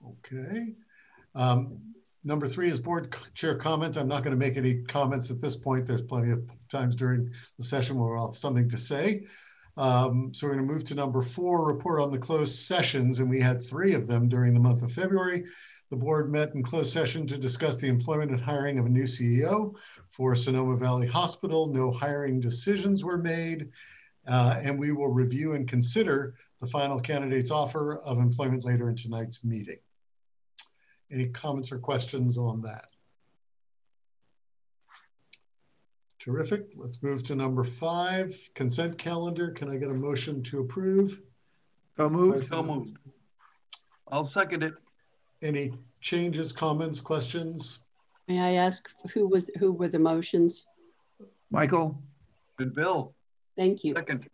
Okay. Number 3 is board chair comment. I'm not going to make any comments at this point. There's plenty of times during the session where I'll have something to say. So we're going to move to number 4, report on the closed sessions. And we had 3 of them during the month of February. The board met in closed session to discuss the employment and hiring of a new CEO for Sonoma Valley Hospital. No hiring decisions were made. And we will review and consider the final candidate's offer of employment later in tonight's meeting. Any comments or questions on that? Terrific. Let's move to number 5, consent calendar. Can I get a motion to approve? So moved. So moved. I'll second it. Any changes, comments, questions? May I ask who were the motions? Michael. Good, Bill. Thank you. Second.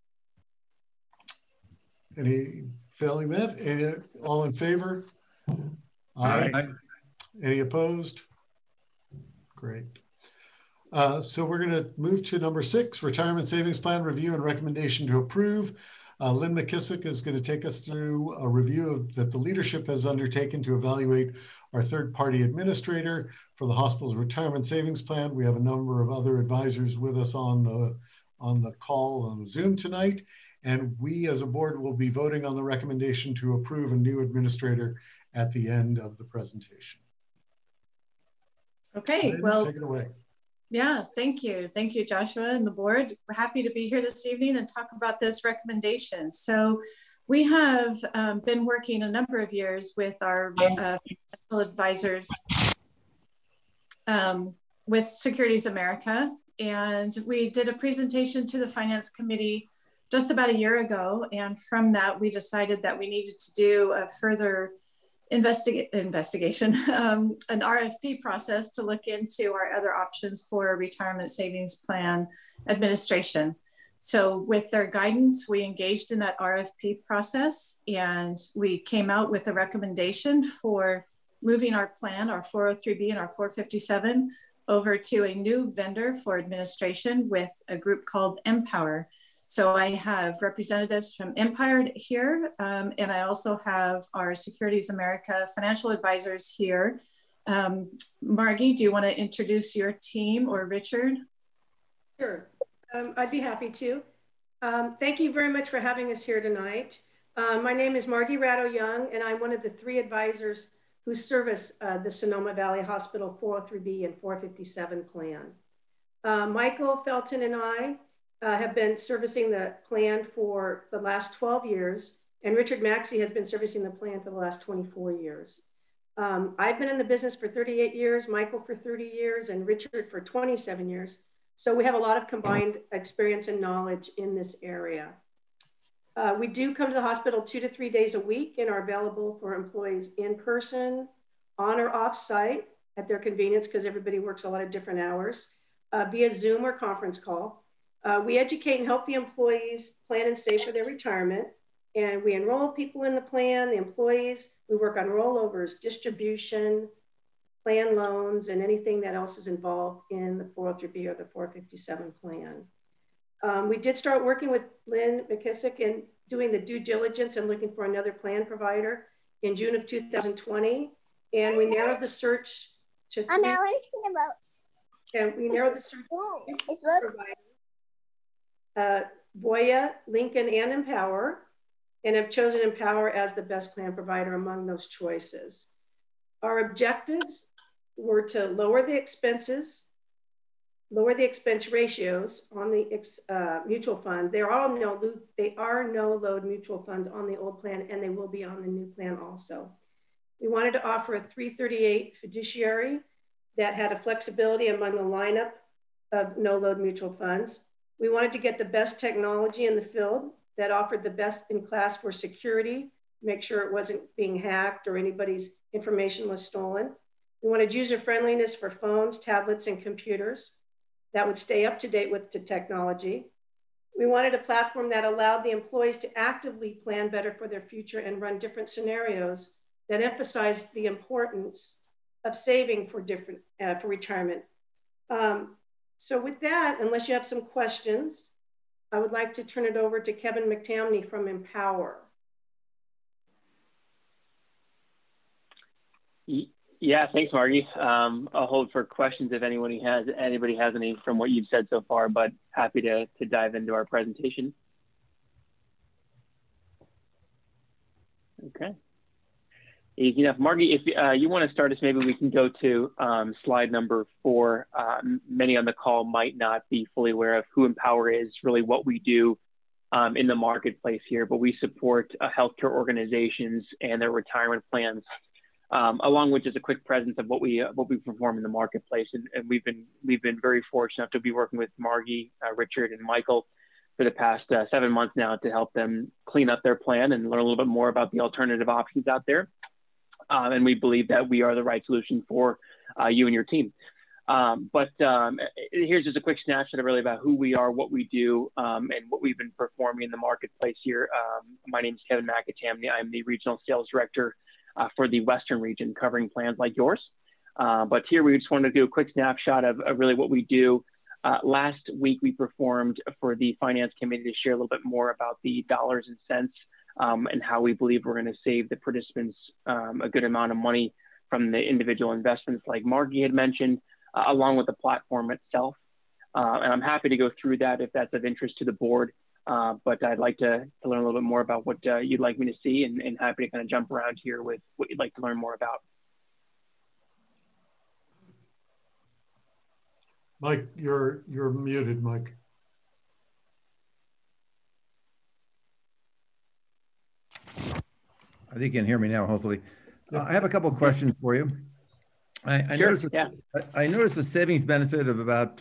Any failing that? All in favor? Aye. Aye. Any opposed? Great. So we're going to move to number 6, retirement savings plan review and recommendation to approve. Lynn McKissick is going to take us through a review that the leadership has undertaken to evaluate our third-party administrator for the hospital's retirement savings plan. We have a number of other advisors with us on the call on Zoom tonight, and we as a board will be voting on the recommendation to approve a new administrator at the end of the presentation. Okay, Lynn, well, take it away. Yeah, thank you. Thank you, Joshua and the board. We're happy to be here this evening and talk about this recommendation. So we have been working a number of years with our financial advisors with Securities America. And we did a presentation to the Finance Committee just about a year ago. And from that, we decided that we needed to do a further investigation, an RFP process to look into our other options for a retirement savings plan administration. So with their guidance, we engaged in that RFP process and we came out with a recommendation for moving our plan, our 403B and our 457 over to a new vendor for administration with a group called Empower. So I have representatives from Empire here, and I also have our Securities America financial advisors here. Margie, do you want to introduce your team, or Richard? Sure, I'd be happy to. Thank you very much for having us here tonight. My name is Margie Ratto-Young, and I'm one of the 3 advisors who service the Sonoma Valley Hospital 403B and 457 plan. Michael Felton and I have been servicing the plan for the last 12 years, and Richard Maxey has been servicing the plan for the last 24 years. I've been in the business for 38 years, Michael for 30 years, and Richard for 27 years. So we have a lot of combined experience and knowledge in this area. We do come to the hospital 2 to 3 days a week and are available for employees in person, on or off site at their convenience, because everybody works a lot of different hours, via Zoom or conference call. We educate and help the employees plan and save for their retirement. And we enroll people in the plan, the employees. We work on rollovers, distribution, plan loans, and anything that else is involved in the 403B or the 457 plan. We did start working with Lynn McKissick and doing the due diligence and looking for another plan provider in June of 2020. And we narrowed the search to 3. And we narrowed the search to 3 providers. Voya, Lincoln, and Empower, and have chosen Empower as the best plan provider among those choices. Our objectives were to lower the expenses, lower the expense ratios on the mutual fund. There are no load mutual funds on the old plan, and they will be on the new plan also. We wanted to offer a 338 fiduciary that had a flexibility among the lineup of no load mutual funds. We wanted to get the best technology in the field that offered the best in class for security, make sure it wasn't being hacked or anybody's information was stolen. We wanted user friendliness for phones, tablets, and computers that would stay up to date with the technology. We wanted a platform that allowed the employees to actively plan better for their future and run different scenarios that emphasized the importance of saving for retirement. So with that, unless you have some questions, I would like to turn it over to Kevin McTamney from Empower. Yeah, thanks, Margie. I'll hold for questions if anybody has any from what you've said so far, but happy to dive into our presentation. Okay. Easy enough. Margie, if you want to start us, maybe we can go to slide number 4. Many on the call might not be fully aware of who Empower is, really what we do in the marketplace here, but we support healthcare organizations and their retirement plans, along with just a quick presence of what we perform in the marketplace. And we've been very fortunate to be working with Margie, Richard, and Michael for the past 7 months now to help them clean up their plan and learn a little bit more about the alternative options out there. And we believe that we are the right solution for you and your team. But here's just a quick snapshot really about who we are, what we do, and what we've been performing in the marketplace here. My name is Kevin McAtamney. I'm the Regional Sales Director for the Western region, covering plans like yours. But here we just wanted to do a quick snapshot of really what we do. Last week, we performed for the Finance Committee to share a little bit more about the dollars and cents and how we believe we're going to save the participants a good amount of money from the individual investments like Margie had mentioned, along with the platform itself. And I'm happy to go through that if that's of interest to the board. But I'd like to learn a little bit more about what you'd like me to see, and happy to kind of jump around here with what you'd like to learn more about. Mike, you're muted, Mike. I think you can hear me now, hopefully. Yep. I have a couple of questions for you. I noticed a savings benefit of about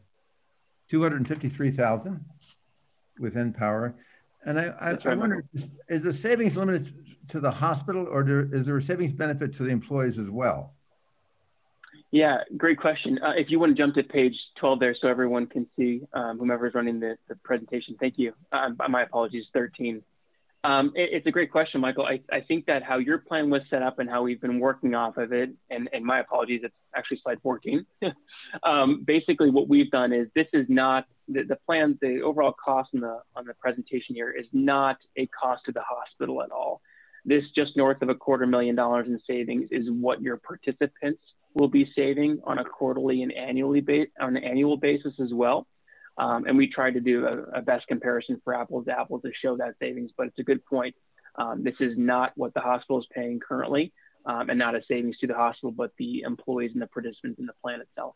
$253,000 with Empower. And I wonder, is the savings limited to the hospital, or is there a savings benefit to the employees as well? Yeah, great question. If you want to jump to page 12 there so everyone can see whomever's running the presentation. Thank you. My apologies, 13. It's a great question, Michael. I think that how your plan was set up and how we've been working off of it, and my apologies, it's actually slide 14. Basically, what we've done is this is not the plan. The overall cost on the presentation here is not a cost to the hospital at all. This just north of $250,000 in savings is what your participants will be saving on a quarterly and on an annual basis as well. And we tried to do a best comparison for apples to apples to show that savings, but it's a good point. This is not what the hospital is paying currently, and not a savings to the hospital, but the employees and the participants in the plan itself.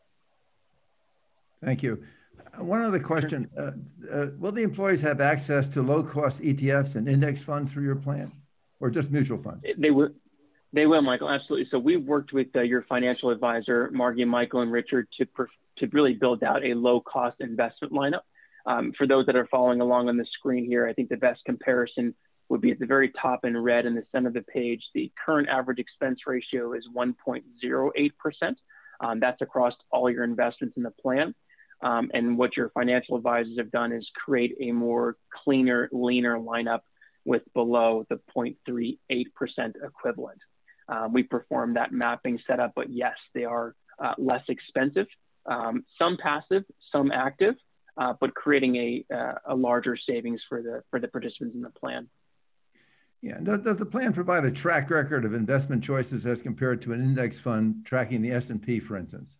Thank you. One other question. Will the employees have access to low-cost ETFs and index funds through your plan, or just mutual funds? They will, Michael, absolutely. So we've worked with your financial advisor, Margie, Michael, and Richard to really build out a low-cost investment lineup. For those that are following along on the screen here, I think the best comparison would be at the very top in red in the center of the page. The current average expense ratio is 1.08%. That's across all your investments in the plan. And what your financial advisors have done is create a more cleaner, leaner lineup with below the 0.38% equivalent. We perform that mapping setup, but yes, they are less expensive. Some passive, some active, but creating a larger savings for the participants in the plan. Yeah. Does the plan provide a track record of investment choices as compared to an index fund tracking the S&P, for instance?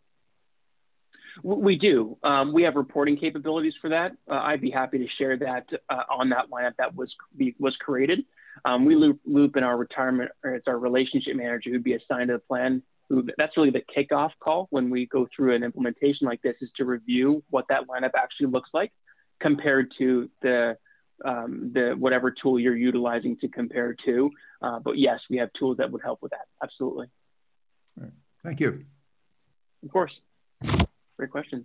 We do. We have reporting capabilities for that. I'd be happy to share that on that lineup that was created. We loop in our retirement, or it's our relationship manager who'd be assigned to the plan. That's really the kickoff call when we go through an implementation like this, is to review what that lineup actually looks like compared to the whatever tool you're utilizing to compare to. But yes, we have tools that would help with that. Absolutely. All right. Thank you. Of course. Great question.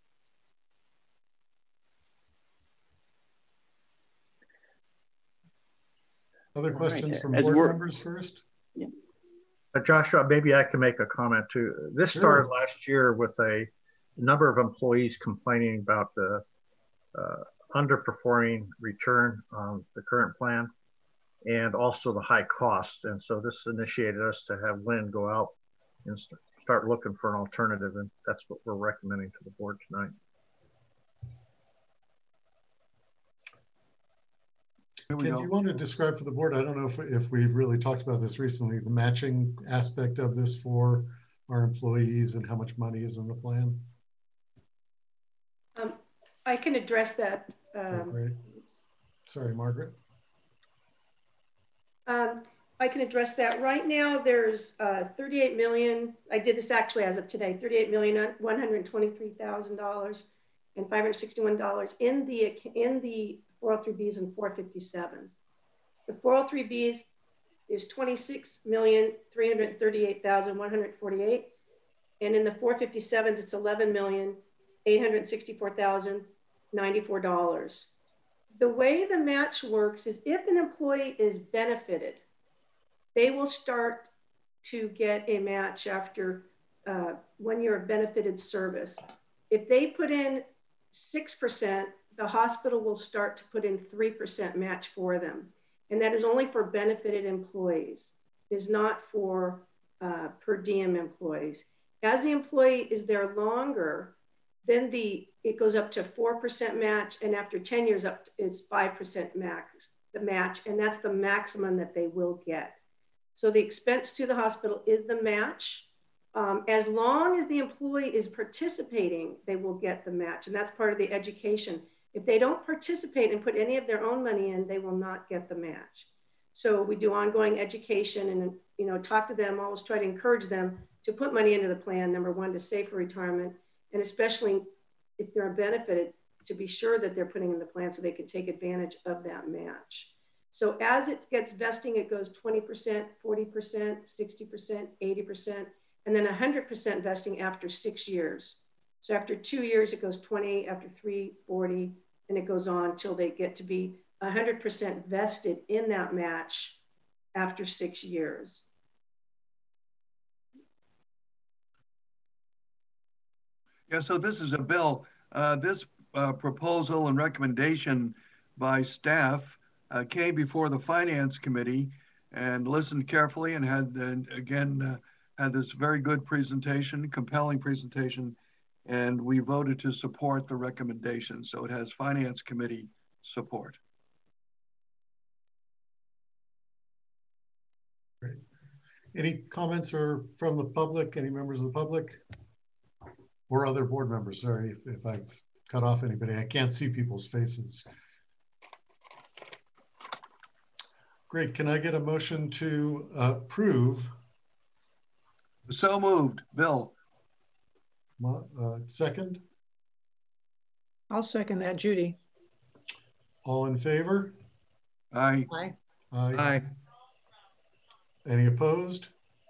Other questions from board members first? Yeah. Joshua, maybe I can make a comment too. This started last year with a number of employees complaining about the underperforming return on the current plan and also the high costs. And so this initiated us to have Lynn go out and start looking for an alternative. And that's what we're recommending to the board tonight. Here we Ken, go. do you want to describe for the board, I don't know if we've really talked about this recently, the matching aspect of this for our employees and how much money is in the plan? I can address that. Okay, great. Sorry, Margaret. I can address that. Right now, there's 38 million. I did this actually as of today, $38,123,000 and $561 in the 403Bs and 457s. The 403Bs is 26,338,148, and in the 457s, it's $11,864,094. The way the match works is if an employee is benefited, they will start to get a match after 1 year of benefited service. If they put in 6%, the hospital will start to put in 3% match for them. And that is only for benefited employees. It is not for per diem employees. As the employee is there longer, then it goes up to 4% match, and after 10 years up is 5% max, the match, and that's the maximum that they will get. So the expense to the hospital is the match. As long as the employee is participating, they will get the match, and that's part of the education. If they don't participate and put any of their own money in, they will not get the match. So we do ongoing education and talk to them, always try to encourage them to put money into the plan, number one, to save for retirement, and especially if they're benefited, to be sure that they're putting in the plan so they can take advantage of that match. So as it gets vesting, it goes 20%, 40%, 60%, 80%, and then 100% vesting after 6 years. So after 2 years, it goes 20, after 3, 40, and it goes on till they get to be 100% vested in that match after 6 years. Yeah, so this is a bill. This proposal and recommendation by staff came before the Finance Committee and listened carefully and had this very good presentation, compelling presentation, and we voted to support the recommendation. So it has Finance Committee support. Great. Any comments from the public, any members of the public? Or other board members? Sorry if I've cut off anybody. I can't see people's faces. Great. Can I get a motion to approve? So moved. Bill. Second? I'll second that, Judy. All in favor? Aye. Aye. Aye. Aye. Any opposed?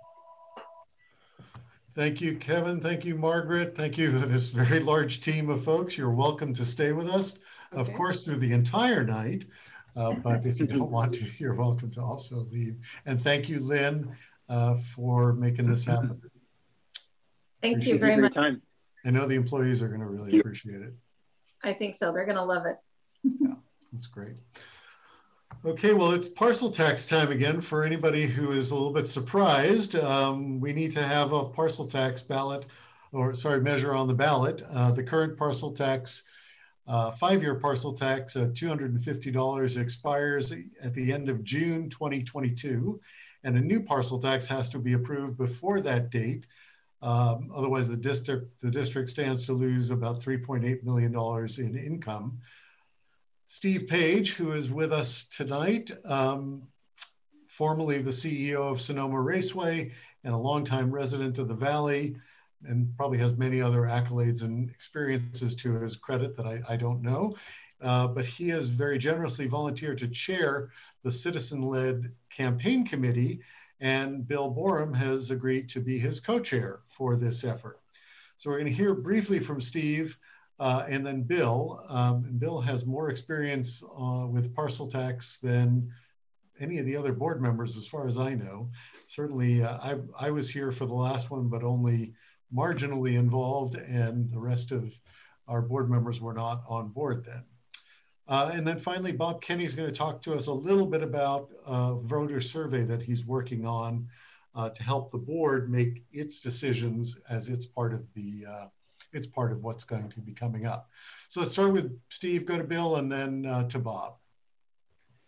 Thank you, Kevin. Thank you, Margaret. Thank you, this very large team of folks. You're welcome to stay with us, okay, of course, through the entire night. But if you don't want to, you're welcome to also leave. And thank you, Lynn, for making this happen. Thank you very much. Time. I know the employees are going to really appreciate it. I think so. They're going to love it. Yeah, that's great. Okay, well, it's parcel tax time again. For anybody who is a little bit surprised, we need to have a parcel tax ballot, or sorry, measure on the ballot. The current parcel tax, 5-year parcel tax, $250 expires at the end of June 2022, and a new parcel tax has to be approved before that date. Otherwise, the district stands to lose about $3.8 million in income. Steve Page, who is with us tonight, formerly the CEO of Sonoma Raceway and a longtime resident of the Valley, and probably has many other accolades and experiences to his credit that I don't know. But he has very generously volunteered to chair the citizen-led campaign committee, and Bill Borum has agreed to be his co-chair for this effort. So we're going to hear briefly from Steve, and then Bill. And Bill has more experience with parcel tax than any of the other board members, as far as I know. Certainly, I was here for the last one, but only marginally involved, and the rest of our board members were not on board then. And then finally, Bob Kenny is going to talk to us a little bit about a voter survey that he's working on to help the board make its decisions as it's part of the it's part of what's going to be coming up. So let's start with Steve, go to Bill, and then to Bob.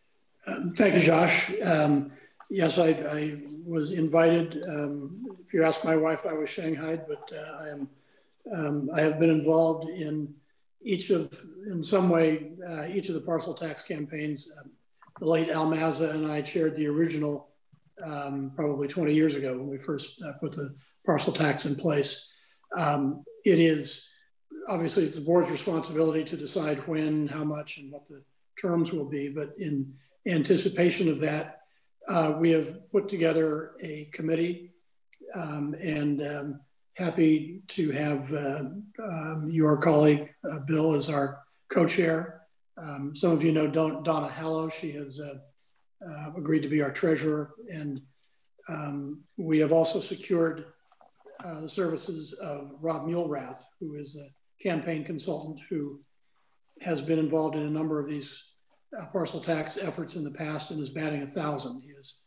Thank you, Josh. Yes, I was invited. If you ask my wife, I was shanghaied, but I have been involved in in some way, each of the parcel tax campaigns. The late Al Mazza and I chaired the original probably 20 years ago when we first put the parcel tax in place. It is, obviously it's the board's responsibility to decide when, how much, and what the terms will be, but in anticipation of that, we have put together a committee and happy to have your colleague, Bill, as our co-chair. Some of you know Donna Hallow. She has agreed to be our treasurer. And we have also secured the services of Rob Muehlrath, who is a campaign consultant who has been involved in a number of these parcel tax efforts in the past and is batting 1,000.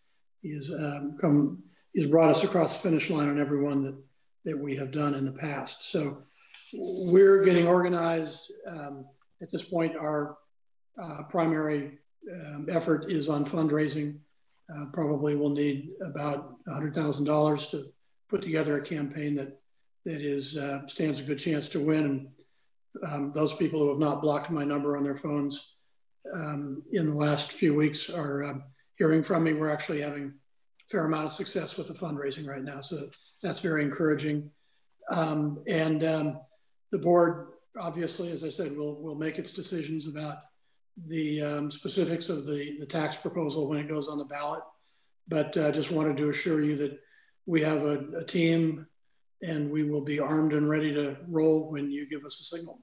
He's brought us across the finish line on every one that we have done in the past. So we're getting organized. At this point, our primary effort is on fundraising. Probably we'll need about $100,000 to put together a campaign that stands a good chance to win. And those people who have not blocked my number on their phones in the last few weeks are hearing from me. We're actually having a fair amount of success with the fundraising right now. So that's very encouraging. The board, obviously, as I said, will make its decisions about the specifics of the tax proposal when it goes on the ballot. But just wanted to assure you that we have a team and we will be armed and ready to roll when you give us a signal.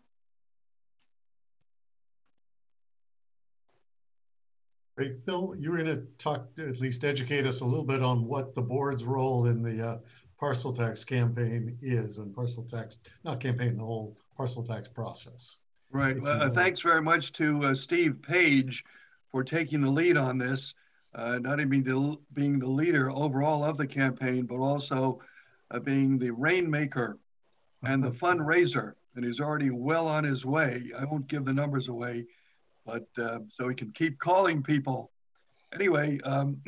Great. Bill, you were going to talk, at least educate us a little bit on what the board's role in the parcel tax campaign is, and parcel tax, not campaign, the whole parcel tax process. Right. Thanks very much to Steve Page for taking the lead on this, not only being the leader overall of the campaign, but also being the rainmaker and the fundraiser. And he's already well on his way. I won't give the numbers away, but so he can keep calling people. Anyway,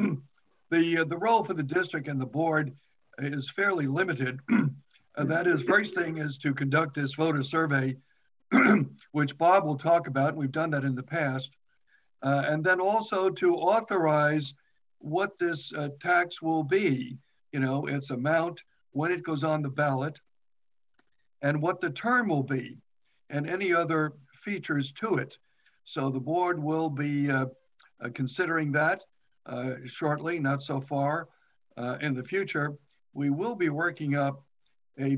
the role for the district and the board is fairly limited. And that is, first thing is to conduct this voter survey, which Bob will talk about. We've done that in the past. And then also to authorize what this tax will be, its amount, when it goes on the ballot, and what the term will be, and any other features to it. So the board will be considering that shortly, not so far in the future. We will be working up a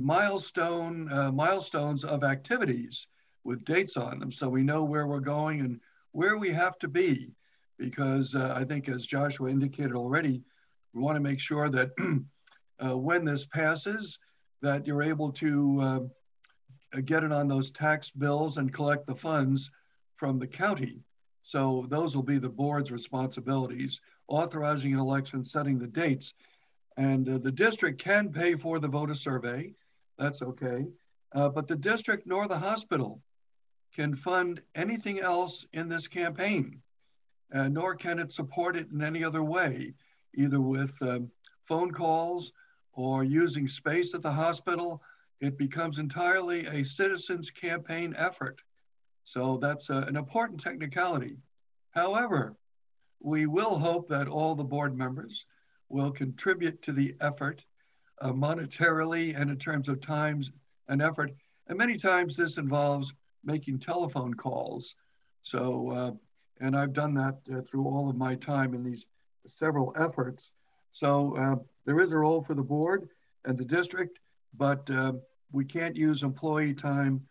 milestones of activities with dates on them, so we know where we're going and where we have to be, because I think, as Joshua indicated already, we want to make sure that when this passes, that you're able to get it on those tax bills and collect the funds from the county. So those will be the board's responsibilities: authorizing an election, setting the dates. And the district can pay for the voter survey. That's okay. But the district nor the hospital can fund anything else in this campaign, nor can it support it in any other way, either with phone calls or using space at the hospital. It becomes entirely a citizens' campaign effort. So that's an important technicality. However, we will hope that all the board members will contribute to the effort monetarily and in terms of times and effort. And many times this involves making telephone calls. So, and I've done that through all of my time in these several efforts. So there is a role for the board and the district, but we can't use employee time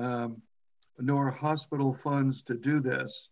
nor hospital funds to do this.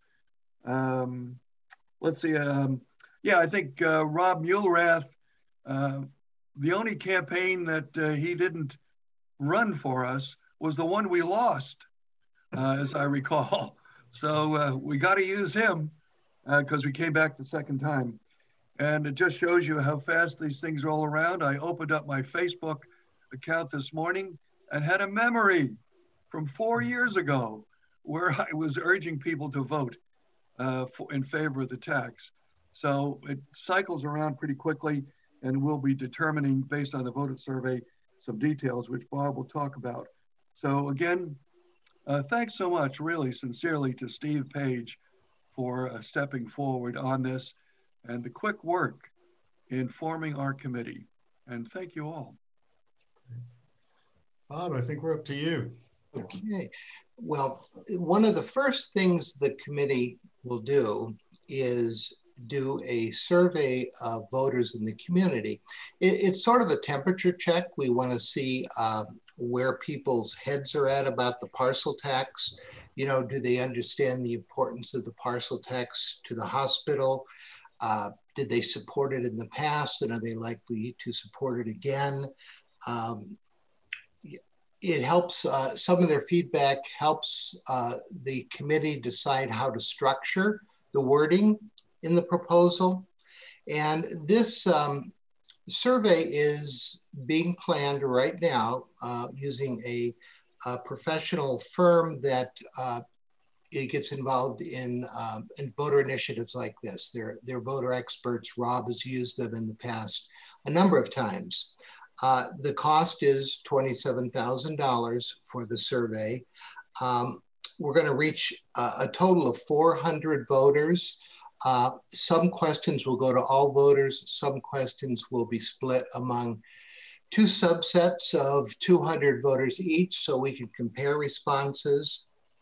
Let's see, yeah, I think Rob Muehlrath, the only campaign that he didn't run for us was the one we lost, as I recall. So we got to use him because we came back the second time. And it just shows you how fast these things roll around. I opened up my Facebook account this morning and had a memory from 4 years ago where I was urging people to vote. in favor of the tax. So it cycles around pretty quickly, and we'll be determining based on the voter survey some details, which Bob will talk about. So again, thanks so much, really sincerely, to Steve Page for stepping forward on this and the quick work in forming our committee. And thank you all. Bob, I think we're up to you. Okay. Well, one of the first things the committee will do is do a survey of voters in the community. It's sort of a temperature check. We want to see where people's heads are at about the parcel tax. You know, do they understand the importance of the parcel tax to the hospital? Did they support it in the past, and are they likely to support it again? It helps, some of their feedback helps the committee decide how to structure the wording in the proposal. And this survey is being planned right now using a professional firm that it gets involved in voter initiatives like this. They're voter experts. Rob has used them in the past a number of times. The cost is $27,000 for the survey. We're going to reach a total of 400 voters. Some questions will go to all voters. Some questions will be split among two subsets of 200 voters each, so we can compare responses.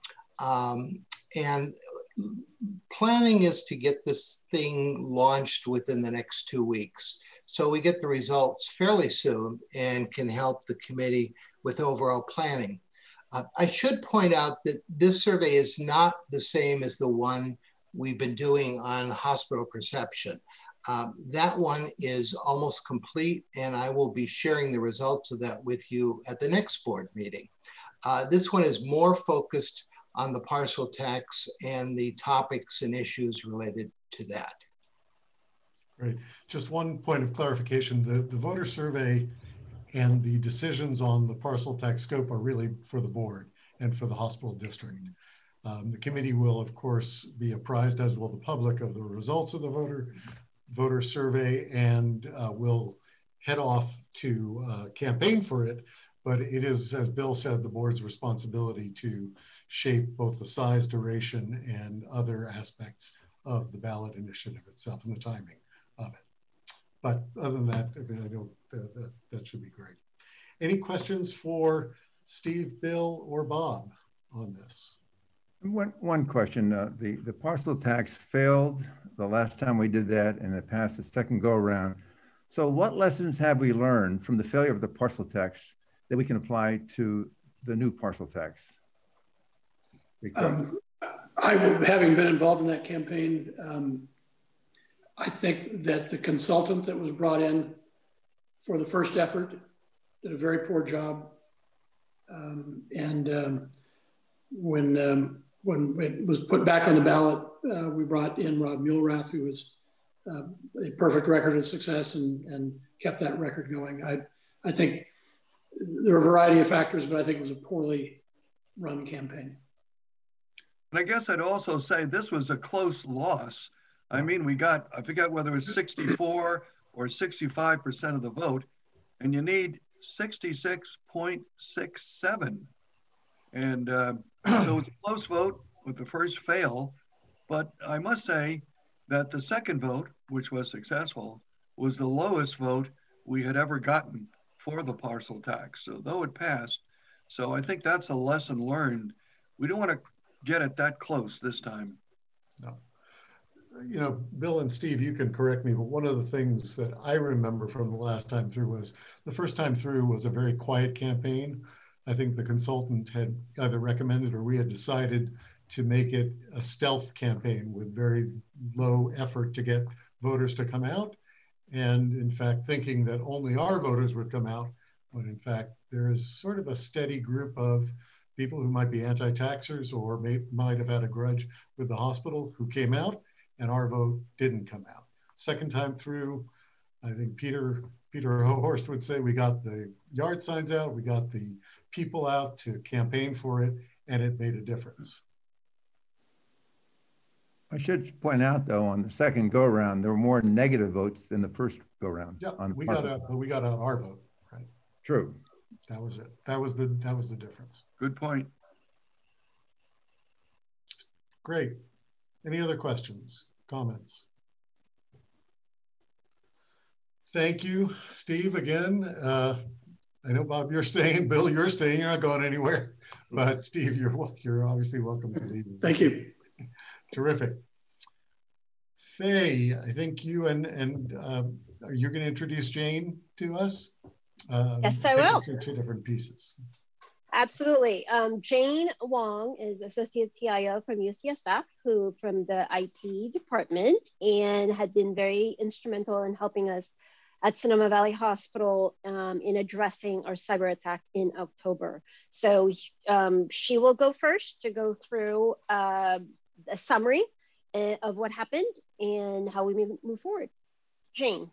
And planning is to get this thing launched within the next 2 weeks. So we get the results fairly soon and can help the committee with overall planning. I should point out that this survey is not the same as the one we've been doing on hospital perception. That one is almost complete, and I will be sharing the results of that with you at the next board meeting. This one is more focused on the parcel tax and the topics and issues related to that. Great. Just one point of clarification. The voter survey and the decisions on the parcel tax scope are really for the board and for the hospital district. The committee will, of course, be apprised, as will the public, of the results of the voter survey, and will head off to campaign for it. But it is, as Bill said, the board's responsibility to shape both the size, duration, and other aspects of the ballot initiative itself and the timing of it. But other than that, I know that should be great. Any questions for Steve, Bill, or Bob on this? One question. The parcel tax failed the last time we did that, and it passed the second go around. So what lessons have we learned from the failure of the parcel tax that we can apply to the new parcel tax? Having been involved in that campaign, I think that the consultant that was brought in for the first effort did a very poor job. When it was put back on the ballot, we brought in Rob Muehlrath, who was a perfect record of success and kept that record going. I think there are a variety of factors, but I think it was a poorly run campaign. And I guess I'd also say this was a close loss. I mean, we got, I forget whether it was 64 or 65% of the vote, and you need 66.67. And so it's a close vote with the first fail, but I must say that the second vote, which was successful, was the lowest vote we had ever gotten for the parcel tax. So though it passed, so I think that's a lesson learned. We don't want to get it that close this time. No. You know, Bill and Steve, you can correct me, but one of the things that I remember from the last time through was the first time through was a very quiet campaign. I think the consultant had either recommended or we had decided to make it a stealth campaign with very low effort to get voters to come out. And in fact, thinking that only our voters would come out, when in fact, there is sort of a steady group of people who might be anti-taxers or might have had a grudge with the hospital who came out, and our vote didn't come out. Second time through, I think Peter Horst would say we got the yard signs out, we got the people out to campaign for it, and it made a difference. I should point out, though, on the second go round, there were more negative votes than the first go round. Yeah, on we got our vote, right? True. That was it. That was the difference. Good point. Great. Any other questions, comments? Thank you, Steve, again. I know, Bob, you're staying. Bill, you're staying. You're not going anywhere. But Steve, you're obviously welcome to leave. Thank you. Terrific. Faye, I think you and you're going to introduce Jane to us. Yes, I will. Through two different pieces. Absolutely. Jane Wong is Associate CIO from UCSF, who from the IT department, and had been very instrumental in helping us at Sonoma Valley Hospital in addressing our cyber attack in October. So she will go first to go through a summary of what happened and how we move forward. Jane.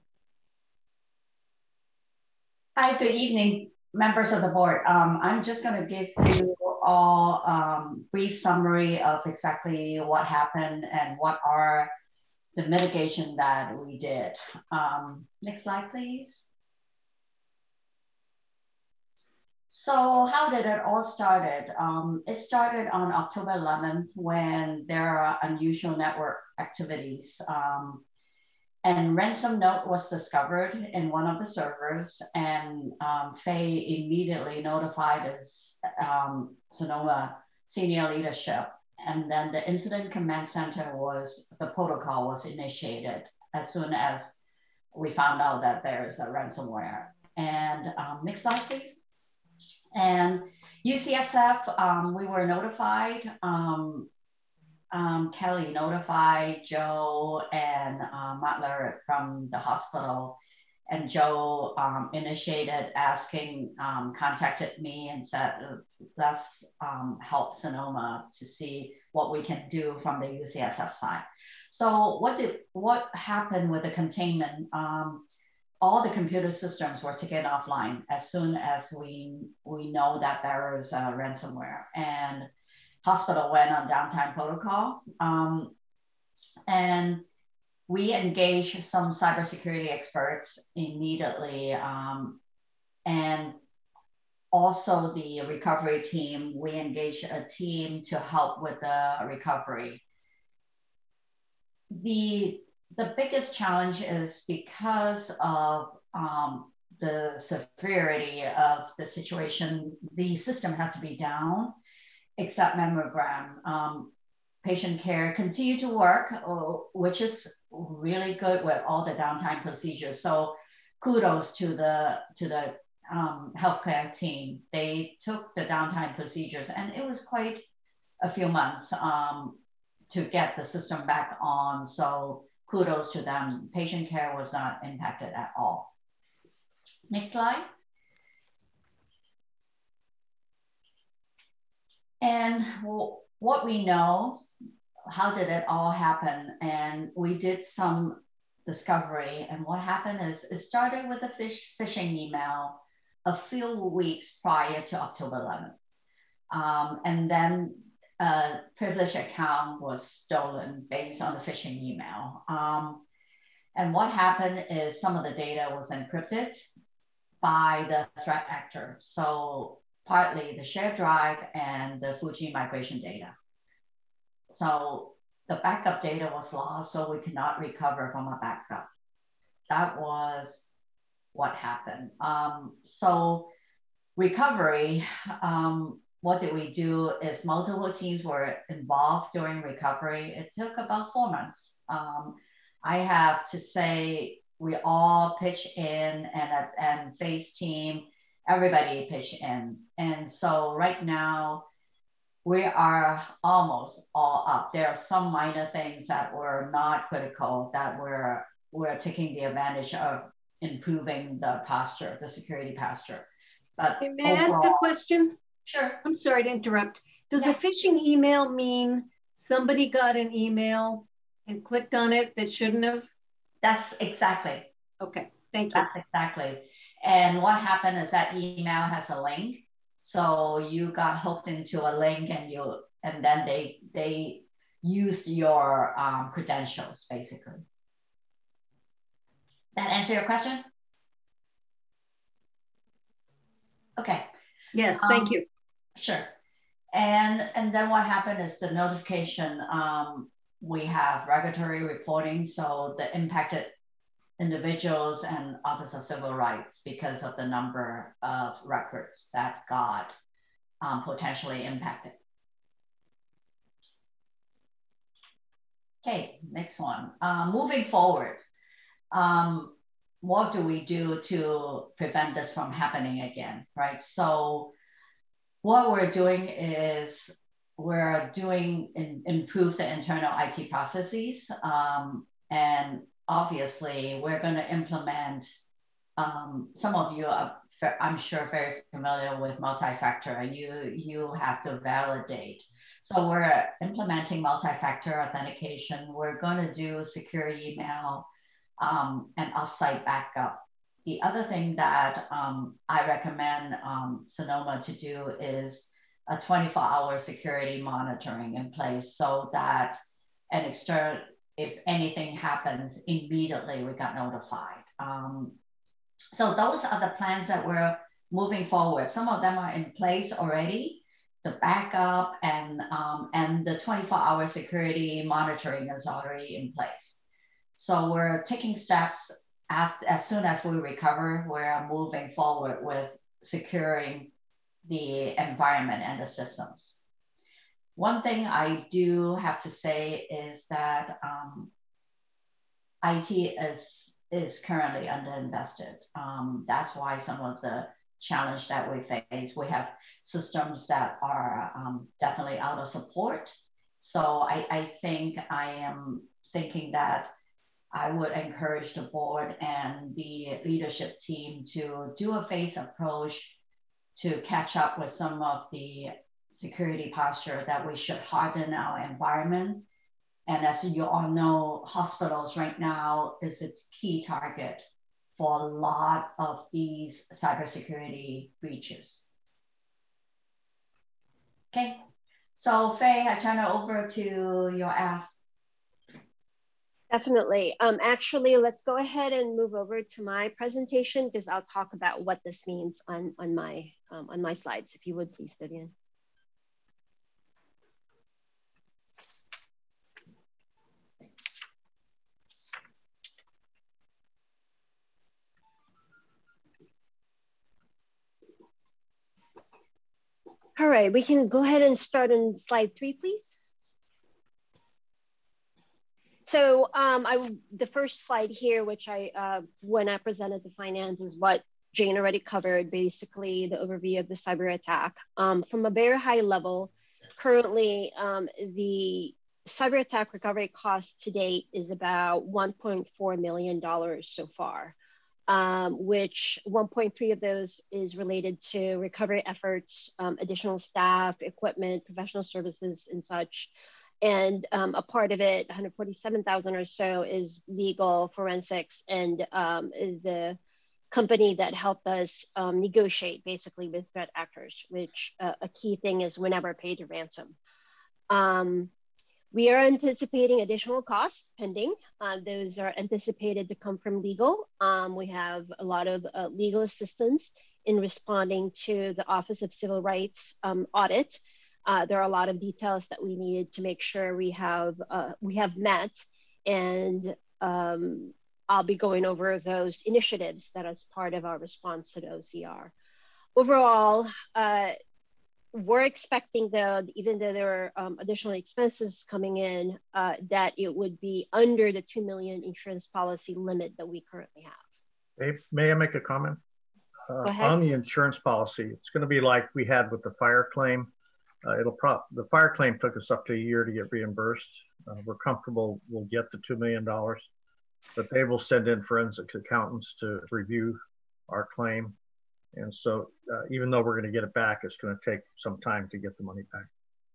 Hi, good evening, members of the board. I'm just going to give you all a brief summary of exactly what happened and what are the mitigation that we did. Next slide, please. So how did it all started? It started on October 11th when there are unusual network activities. And ransom note was discovered in one of the servers, and Faye immediately notified us, Sonoma senior leadership. And then the incident command center the protocol was initiated as soon as we found out that there's a ransomware. And next slide, please. And UCSF, we were notified. Kelly notified Joe and Matler from the hospital, and Joe initiated asking, contacted me and said, let's help Sonoma to see what we can do from the UCSF side. So what happened with the containment? All the computer systems were taken offline as soon as we know that there was a ransomware, and hospital went on downtime protocol. And we engaged some cybersecurity experts immediately. And also the recovery team, we engaged a team to help with the recovery. The biggest challenge is because of the severity of the situation, the system had to be down, except mammogram. Patient care continue to work, which is really good with all the downtime procedures. So kudos to the healthcare team. They took the downtime procedures, and it was quite a few months to get the system back on. So kudos to them. Patient care was not impacted at all. Next slide. And what we know, how did it all happen? And we did some discovery, and what happened is it started with a phishing email a few weeks prior to October 11th. And then a privileged account was stolen based on the phishing email. And what happened is some of the data was encrypted by the threat actor. So partly the shared drive and the Fuji migration data. So the backup data was lost, so we could not recover from a backup. That was what happened. So recovery, what did we do is multiple teams were involved during recovery. It took about 4 months. I have to say, we all pitch in, and Faye's team, everybody pitch in. And so right now, we are almost all up. There are some minor things that were not critical that we're taking the advantage of improving the posture, the security posture. But may I ask a question? Sure. I'm sorry to interrupt. Does a phishing email mean somebody got an email and clicked on it that shouldn't have? That's exactly. Okay, thank you. That's exactly. And what happened is that email has a link. So you got hooked into a link, and then they use your credentials, basically. That answer your question? Okay. Yes, thank you. Sure. And then what happened is the notification, we have regulatory reporting, so the impacted individuals and Office of Civil Rights, because of the number of records that got potentially impacted. Okay, next one. Moving forward, what do we do to prevent this from happening again, right? So what we're doing is we're doing improve the internal IT processes, and obviously we're going to implement, some of you are, I'm sure, very familiar with multi-factor. You have to validate. So we're implementing multi-factor authentication. We're going to do secure email and offsite backup. The other thing that I recommend Sonoma to do is a 24-hour security monitoring in place, so that an external, if anything happens, immediately we got notified. So those are the plans that we're moving forward. Some of them are in place already. The backup and the 24-hour security monitoring is already in place. So we're taking steps as soon as we recover. We're moving forward with securing the environment and the systems. One thing I do have to say is that IT is currently underinvested. That's why some of the challenge that we face, we have systems that are definitely out of support. So I think I am thinking that I would encourage the board and the leadership team to do a phased approach to catch up with some of the security posture, that we should harden our environment. And as you all know, hospitals right now is its key target for a lot of these cybersecurity breaches. Okay, so Faye, I turn it over to your ask. Definitely. Actually, let's go ahead and move over to my presentation, because I'll talk about what this means on my slides. If you would please, Vivian. All right, we can go ahead and start on slide 3, please. So the first slide here, which when I presented the finance, is what Jane already covered, basically the overview of the cyber attack. From a very high level, currently the cyber attack recovery cost to date is about $1.4 million so far, which 1.3 of those is related to recovery efforts, additional staff, equipment, professional services, and such. And a part of it, 147,000 or so, is legal, forensics, and the company that helped us negotiate basically with threat actors, which a key thing is we're never paid a ransom. We are anticipating additional costs pending. Those are anticipated to come from legal. We have a lot of legal assistance in responding to the Office of Civil Rights audit. There are a lot of details that we needed to make sure we have met, and I'll be going over those initiatives that is part of our response to the OCR. Overall, we're expecting, though, even though there are additional expenses coming in, that it would be under the $2 million insurance policy limit that we currently have. Hey, may I make a comment? Go ahead. On the insurance policy, it's going to be like we had with the fire claim. The fire claim took us up to a year to get reimbursed. We're comfortable we'll get the $2 million, but they will send in forensic accountants to review our claim. And so even though we're going to get it back, it's going to take some time to get the money back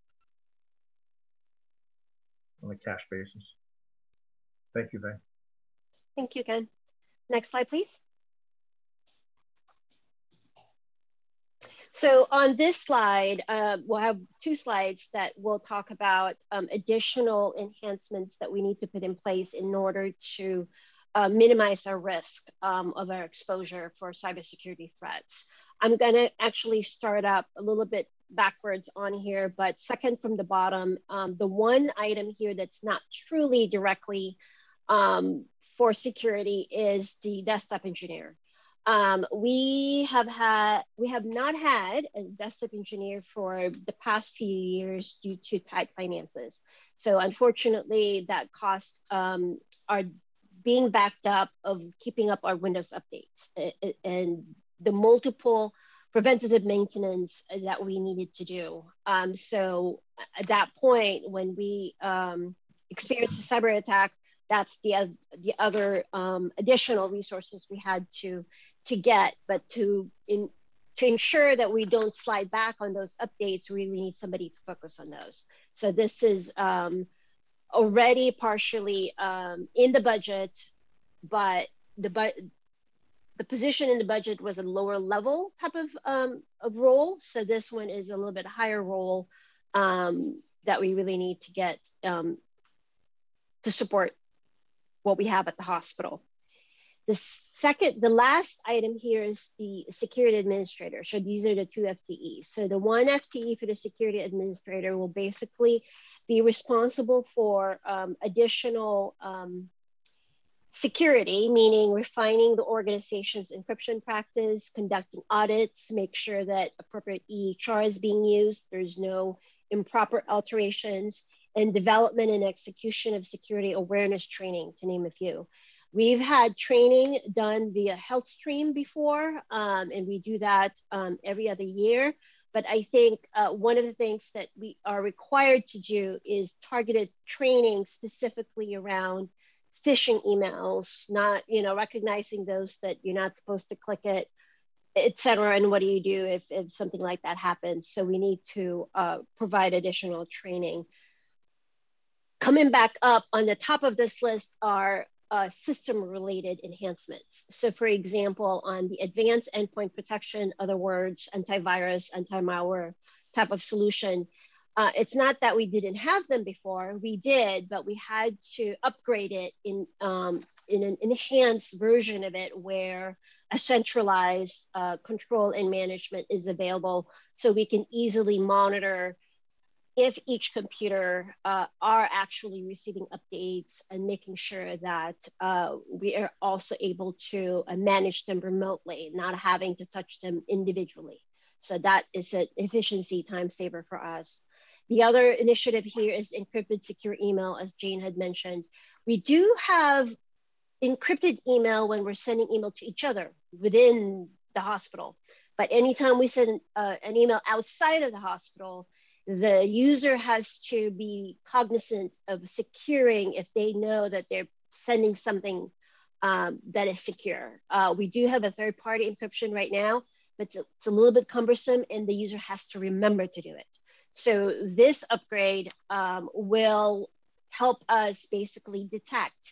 on a cash basis. Thank you, Vay. Thank you, Ken. Next slide, please. So on this slide, we'll have 2 slides that will talk about additional enhancements that we need to put in place in order to minimize our risk of our exposure for cybersecurity threats. I'm gonna actually start up a little bit backwards on here, but second from the bottom, the one item here that's not truly directly for security is the desktop engineer. We have not had a desktop engineer for the past few years due to tight finances. So unfortunately, that costs are being backed up of keeping up our Windows updates and the multiple preventative maintenance that we needed to do. So at that point, when we experienced a cyber attack, that's the other additional resources we had to get, but to ensure that we don't slide back on those updates, we really need somebody to focus on those. So this is already partially in the budget, but the position in the budget was a lower level type of role. So this one is a little bit higher role that we really need to get to support what we have at the hospital. The last item here is the security administrator. So these are the 2 FTEs. So the 1 FTE for the security administrator will basically be responsible for additional security, meaning refining the organization's encryption practice, conducting audits, make sure that appropriate EHR is being used, there's no improper alterations, and development and execution of security awareness training, to name a few. We've had training done via HealthStream before, and we do that every other year. But I think one of the things that we are required to do is targeted training specifically around phishing emails, not, recognizing those that you're not supposed to click it, et cetera. And what do you do if something like that happens? So we need to provide additional training. Coming back up on the top of this list are system-related enhancements. So for example, on the advanced endpoint protection, other words, antivirus, anti-malware type of solution, it's not that we didn't have them before, we did, but we had to upgrade it in an enhanced version of it where a centralized control and management is available so we can easily monitor if each computer are actually receiving updates and making sure that we are also able to manage them remotely, not having to touch them individually. So that is an efficiency time saver for us. The other initiative here is encrypted secure email, as Jane had mentioned. We do have encrypted email when we're sending email to each other within the hospital. But anytime we send an email outside of the hospital, the user has to be cognizant of securing if they know that they're sending something that is secure. We do have a third-party encryption right now, but it's a little bit cumbersome and the user has to remember to do it. So this upgrade will help us basically detect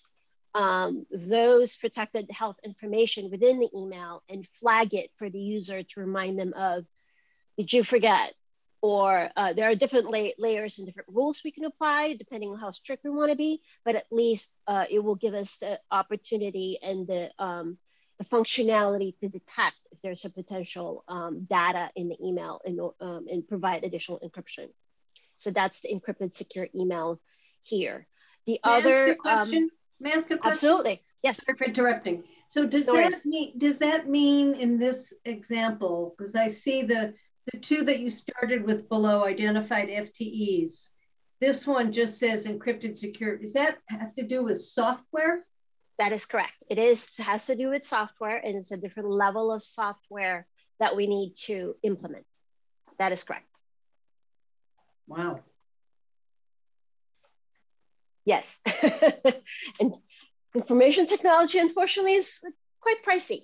those protected health information within the email and flag it for the user to remind them of, did you forget? Or there are different layers and different rules we can apply depending on how strict we want to be, but at least it will give us the opportunity and the functionality to detect if there's a potential data in the email and provide additional encryption. So that's the encrypted secure email here. The other question? May I ask a question? Absolutely. Yes. Sorry for interrupting. So does that mean in this example, because I see the 2 that you started with below, identified FTEs, this one just says encrypted secure. Does that have to do with software? That is correct. It has to do with software, and it's a different level of software that we need to implement. That is correct. Wow. Yes. And information technology, unfortunately, is quite pricey.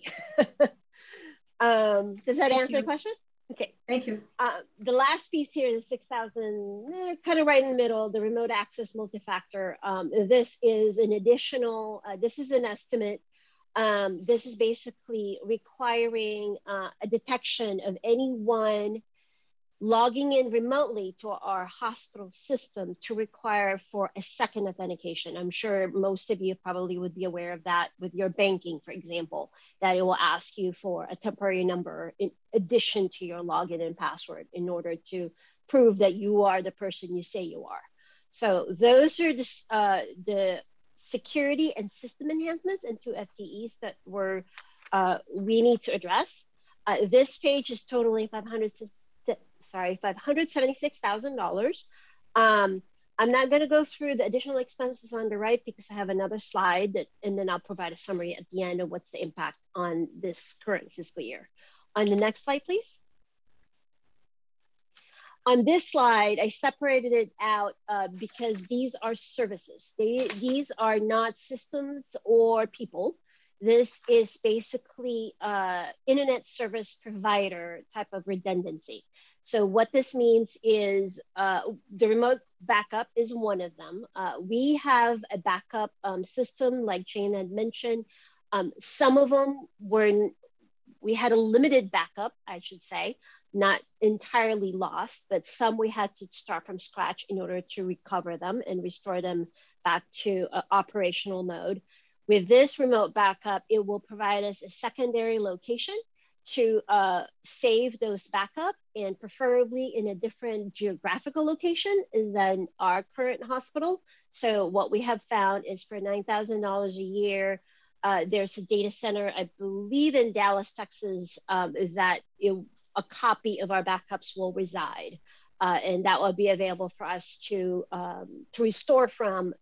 Does that answer the question? Okay. Thank you. The last piece here is 6,000, kind of right in the middle, the remote access multi-factor. This is an additional, this is an estimate This is basically requiring a detection of anyone logging in remotely to our hospital system to require for a second authentication. I'm sure most of you probably would be aware of that with your banking, for example, that it will ask you for a temporary number in addition to your login and password in order to prove that you are the person you say you are. So those are the security and system enhancements into FTEs that we need to address. This page is totaling $576,000. I'm not going to go through the additional expenses on the right because I have another slide and then I'll provide a summary at the end of what's the impact on this current fiscal year. On the next slide, please. On this slide, I separated it out because these are services. These are not systems or people. This is basically internet service provider type of redundancy. So what this means is the remote backup is one of them. We have a backup system like Jane had mentioned. Some of them we had a limited backup, I should say, not entirely lost, but some we had to start from scratch in order to recover them and restore them back to operational mode. With this remote backup, it will provide us a secondary location to save those backup, and preferably in a different geographical location than our current hospital. So what we have found is for $9,000 a year, there's a data center, I believe in Dallas, Texas, that a copy of our backups will reside. And that will be available for us to restore from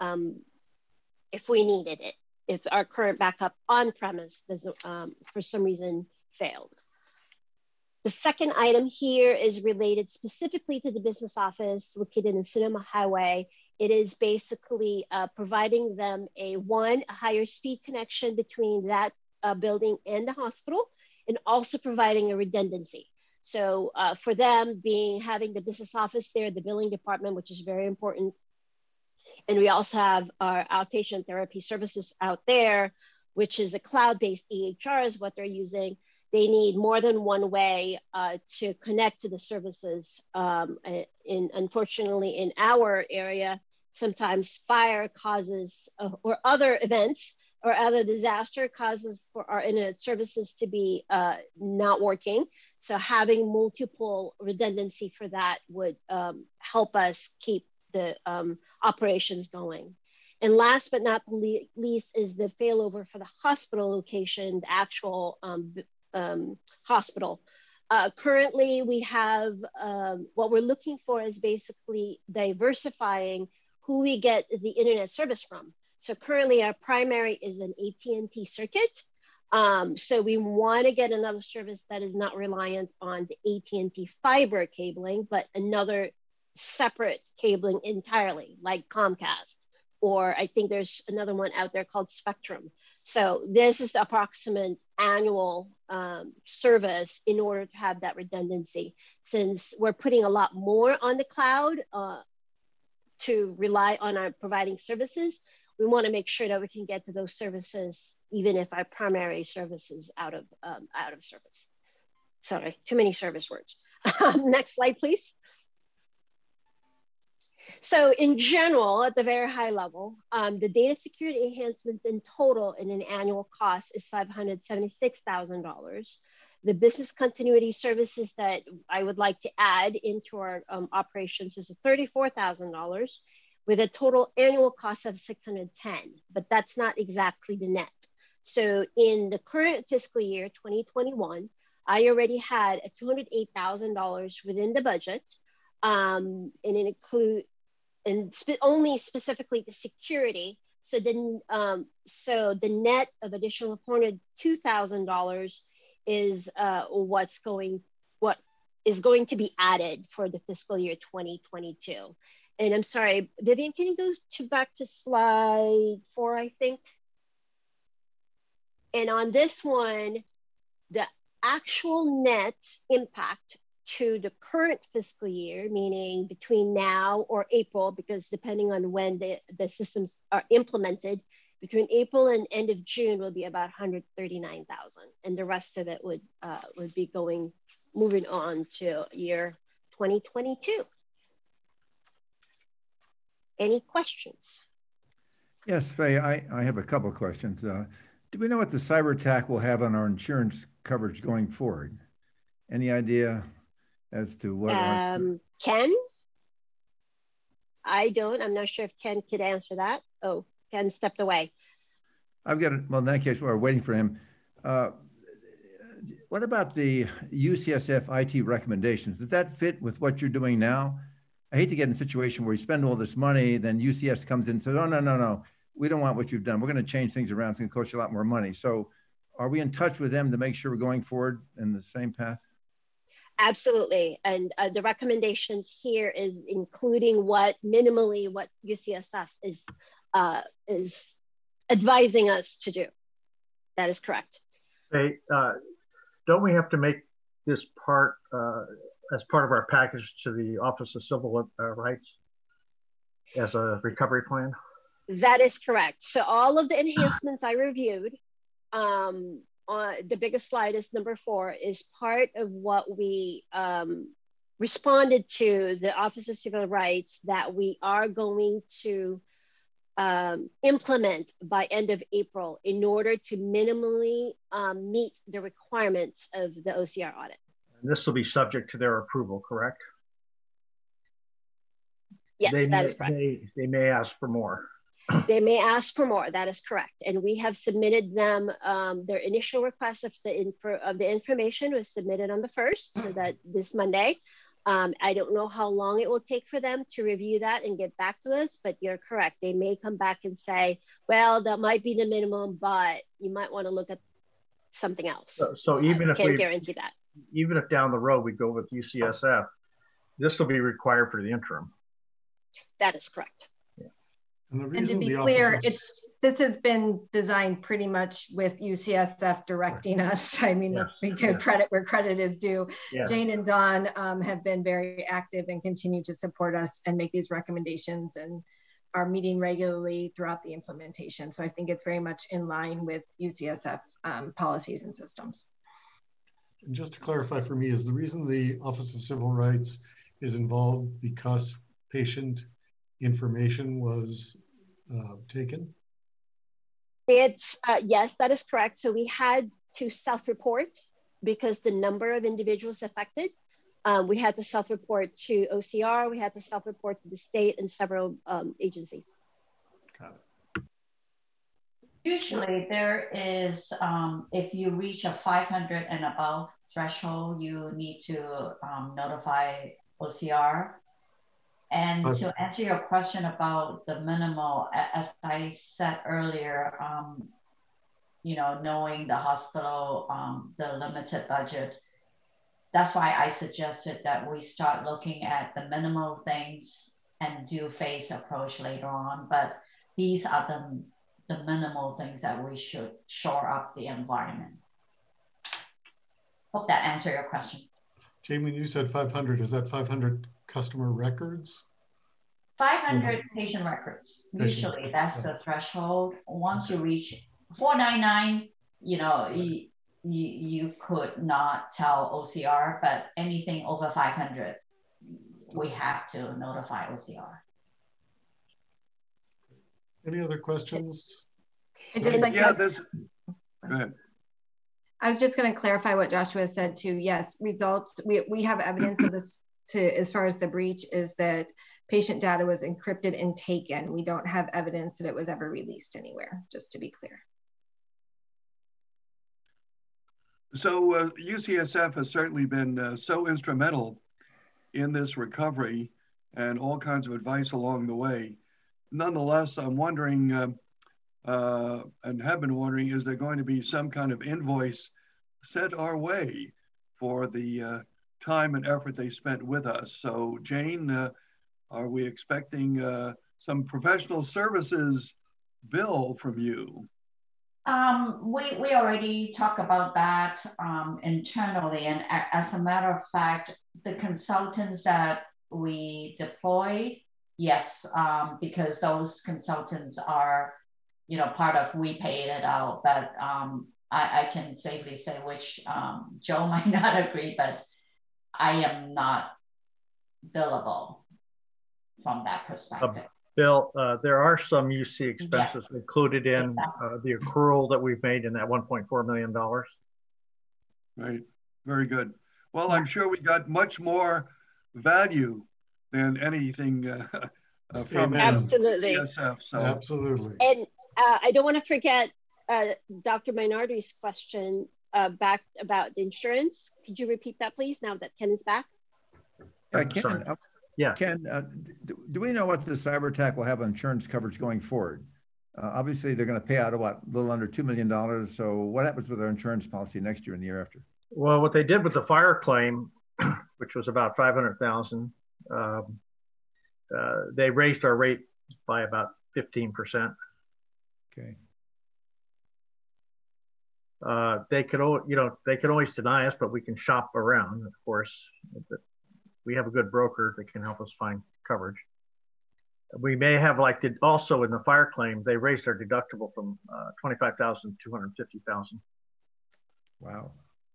if we needed it, if our current backup on-premise doesn't, for some reason, failed. The second item here is related specifically to the business office located in Sonoma Highway. It is basically providing them a higher speed connection between that building and the hospital, and also providing a redundancy. So for them having the business office there, the billing department, which is very important. And we also have our outpatient therapy services out there, which is a cloud-based EHR is what they're using. They need more than one way to connect to the services. Unfortunately, in our area, sometimes fire causes or other events or other disaster causes for our internet services to be not working. So having multiple redundancy for that would help us keep the operations going. And last but not least is the failover for the hospital location, the actual hospital. Currently, we have, what we're looking for is basically diversifying who we get the internet service from. So currently our primary is an AT&T circuit. So we want to get another service that is not reliant on the AT&T fiber cabling, but another separate cabling entirely, like Comcast, or I think there's another one out there called Spectrum. So this is the approximate annual service in order to have that redundancy. Since we're putting a lot more on the cloud to rely on our providing services, we want to make sure that we can get to those services even if our primary service is out of service. Sorry, too many service words. Next slide, please. So in general, at the very high level, the data security enhancements in total in an annual cost is $576,000. The business continuity services that I would like to add into our operations is $34,000 with a total annual cost of $610,000, but that's not exactly the net. So in the current fiscal year, 2021, I already had a $208,000 within the budget, and it includes only specifically the security. So then, so the net of additional $402,000 is what is going to be added for the fiscal year 2022. And I'm sorry, Vivian, can you go back to slide 4, I think? And on this one, the actual net impact to the current fiscal year, meaning between now or April, because depending on when the systems are implemented, between April and end of June will be about 139,000, and the rest of it would be moving on to year 2022. Any questions? Yes, Faye, I have a couple of questions. Do we know what the cyber attack will have on our insurance coverage going forward? Any idea as to what? Ken? I don't. I'm not sure if Ken could answer that. Oh, Ken stepped away. I've got it. Well, in that case, we're waiting for him. What about the UCSF IT recommendations? Does that fit with what you're doing now? I hate to get in a situation where you spend all this money, then UCS comes in and says, oh, no. We don't want what you've done. We're going to change things around. It's going to cost you a lot more money. So are we in touch with them to make sure we're going forward in the same path? Absolutely. And the recommendations here is including what UCSF is advising us to do. That is correct. Hey, don't we have to make this part as part of our package to the Office of Civil Rights as a recovery plan? That is correct. So all of the enhancements I reviewed, on the biggest slide is number 4, is part of what we responded to the Office of Civil Rights that we are going to implement by end of April in order to minimally meet the requirements of the OCR audit. And this will be subject to their approval, correct? Yes, that is correct. They may ask for more. They may ask for more. That is correct. And we have submitted them, their initial request of the information was submitted on the 1st, so that this Monday. I don't know how long it will take for them to review that and get back to us, but you're correct. They may come back and say, well, that might be the minimum, but you might want to look at something else. So even if can't guarantee that. Even if down the road we go with UCSF, this will be required for the interim. That is correct. And to be clear, this has been designed pretty much with UCSF directing us. I mean, let's give credit where credit is due. Yeah. Jane and Dawn have been very active and continue to support us and make these recommendations and are meeting regularly throughout the implementation. So I think it's very much in line with UCSF policies and systems. And just to clarify for me, is the reason the Office of Civil Rights is involved because patient information was taken? It's yes, that is correct. So we had to self-report because the number of individuals affected. We had to self-report to OCR, we had to self-report to the state and several agencies. Got it. Usually there is, if you reach a 500 and above threshold, you need to notify OCR. And to answer your question about the minimal, as I said earlier, you know, knowing the hospital, the limited budget, that's why I suggested that we start looking at the minimal things and do phase approach later on. But these are the minimal things that we should shore up the environment. Hope that answered your question. Jamie, you said 500. Is that 500 customer records? 500 patient records. Usually that's the threshold. Once you reach 499, you know, you could not tell OCR, but anything over 500, we have to notify OCR. Any other questions? Go ahead. I was just going to clarify what Joshua said too. Yes, results, we have evidence of this as far as the breach is that patient data was encrypted and taken. We don't have evidence that it was ever released anywhere, just to be clear. So UCSF has certainly been so instrumental in this recovery and all kinds of advice along the way. Nonetheless, I'm wondering, and have been wondering, is there going to be some kind of invoice sent our way for the time and effort they spent with us? So Jane, are we expecting some professional services bill from you? We already talked about that internally, and as a matter of fact, the consultants that we deployed, yes, because those consultants are you know, part of we paid it out, but I can safely say, which Joe might not agree, but I am not billable from that perspective. Bill, there are some UC expenses included in the accrual that we've made in that $1.4 million. Right, very good. Well, I'm sure we got much more value than anything from Absolutely. CSF. So. Absolutely. And I don't want to forget Dr. Minardi's question back about the insurance. Could you repeat that, please, now that Ken is back? Ken, Ken, do we know what the cyber attack will have on insurance coverage going forward? Obviously, they're going to pay out a little under $2 million. So what happens with our insurance policy next year and the year after? Well, what they did with the fire claim, which was about $500,000, they raised our rate by about 15%. Okay. They could always deny us, but we can shop around, of course. We have a good broker that can help us find coverage. We may have, also in the fire claim, they raised our deductible from $25,000 to $250,000. Wow.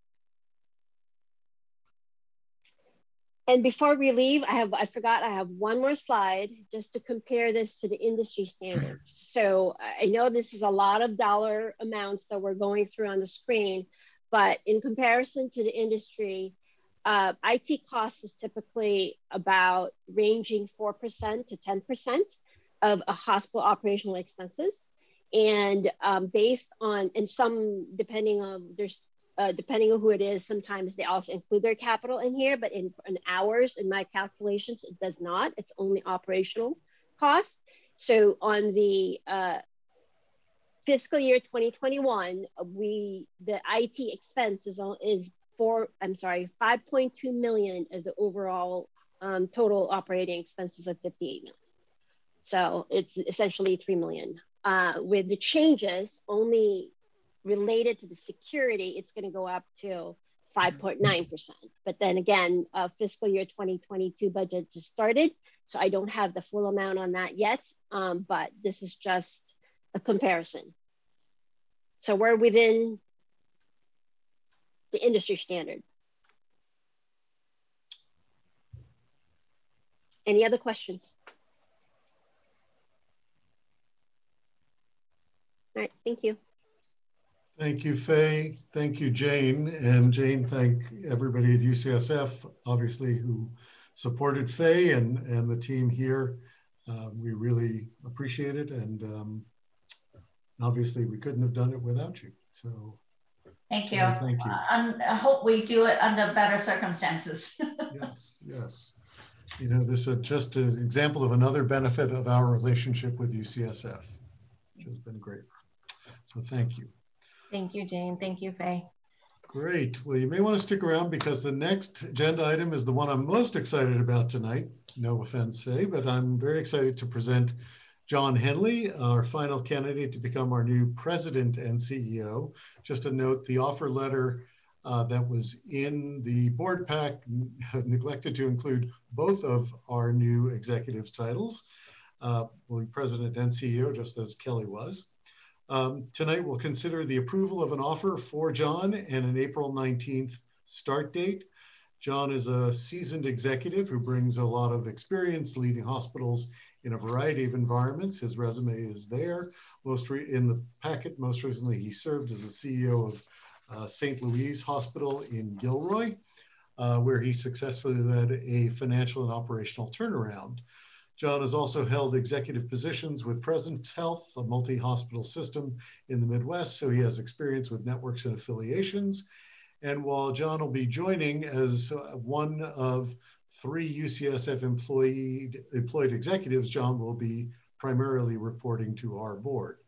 And before we leave, I forgot I have one more slide just to compare this to the industry standards. So I know this is a lot of dollar amounts that we're going through on the screen, but in comparison to the industry, IT costs is typically about ranging 4% to 10% of a hospital operational expenses. And based on, and some depending on who it is, sometimes they also include their capital in here, but in hours, in my calculations, it does not. It's only operational cost. So on the fiscal year 2021, the IT expense is 5.2 million of the overall total operating expenses of 58 million. So it's essentially 3 million. With the changes only related to the security, it's going to go up to 5.9%. But then again, fiscal year 2022 budget just started, so I don't have the full amount on that yet, but this is just a comparison. So we're within the industry standard. Any other questions? All right, thank you. Thank you, Faye. Thank you, Jane. And Jane, thank everybody at UCSF, obviously, who supported Faye and the team here. We really appreciate it. And obviously, we couldn't have done it without you. So thank you. Thank you. I hope we do it under better circumstances. Yes, yes. You know, this is just an example of another benefit of our relationship with UCSF, which has been great. So thank you. Thank you, Jane. Thank you, Faye. Great. Well, you may want to stick around because the next agenda item is the one I'm most excited about tonight. No offense, Faye, but I'm very excited to present John Henley, our final candidate to become our new president and CEO. Just a note, the offer letter that was in the board pack neglected to include both of our new executives' titles. Well, president and CEO, just as Kelly was. Tonight, we'll consider the approval of an offer for John and an April 19th start date. John is a seasoned executive who brings a lot of experience leading hospitals in a variety of environments. His resume is there. In the packet, most recently, he served as the CEO of St. Louis Hospital in Gilroy, where he successfully led a financial and operational turnaround. John has also held executive positions with Presence Health, a multi-hospital system in the Midwest, so he has experience with networks and affiliations. And while John will be joining as one of 3 UCSF employed executives, John will be primarily reporting to our board.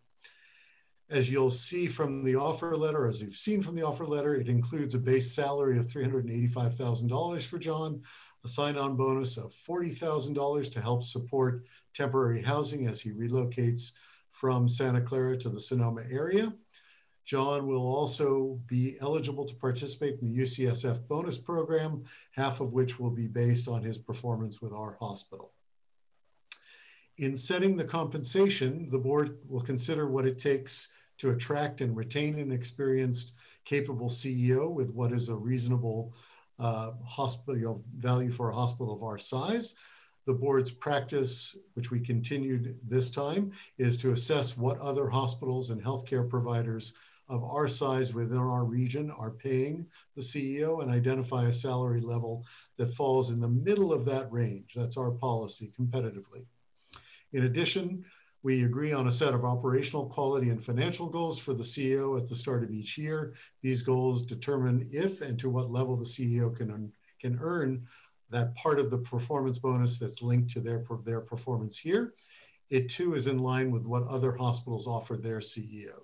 As you'll see from the offer letter, as you've seen from the offer letter, it includes a base salary of $385,000 for John, a sign-on bonus of $40,000 to help support temporary housing as he relocates from Santa Clara to the Sonoma area. John will also be eligible to participate in the UCSF bonus program, half of which will be based on his performance with our hospital. In setting the compensation, the board will consider what it takes to attract and retain an experienced, capable CEO with what is a reasonable hospital value for a hospital of our size. The board's practice, which we continued this time, is to assess what other hospitals and healthcare providers of our size within our region are paying the CEO and identify a salary level that falls in the middle of that range. That's our policy competitively. In addition, we agree on a set of operational, quality, and financial goals for the CEO at the start of each year. These goals determine if and to what level the CEO can earn that part of the performance bonus that's linked to their performance here. It too is in line with what other hospitals offer their CEOs.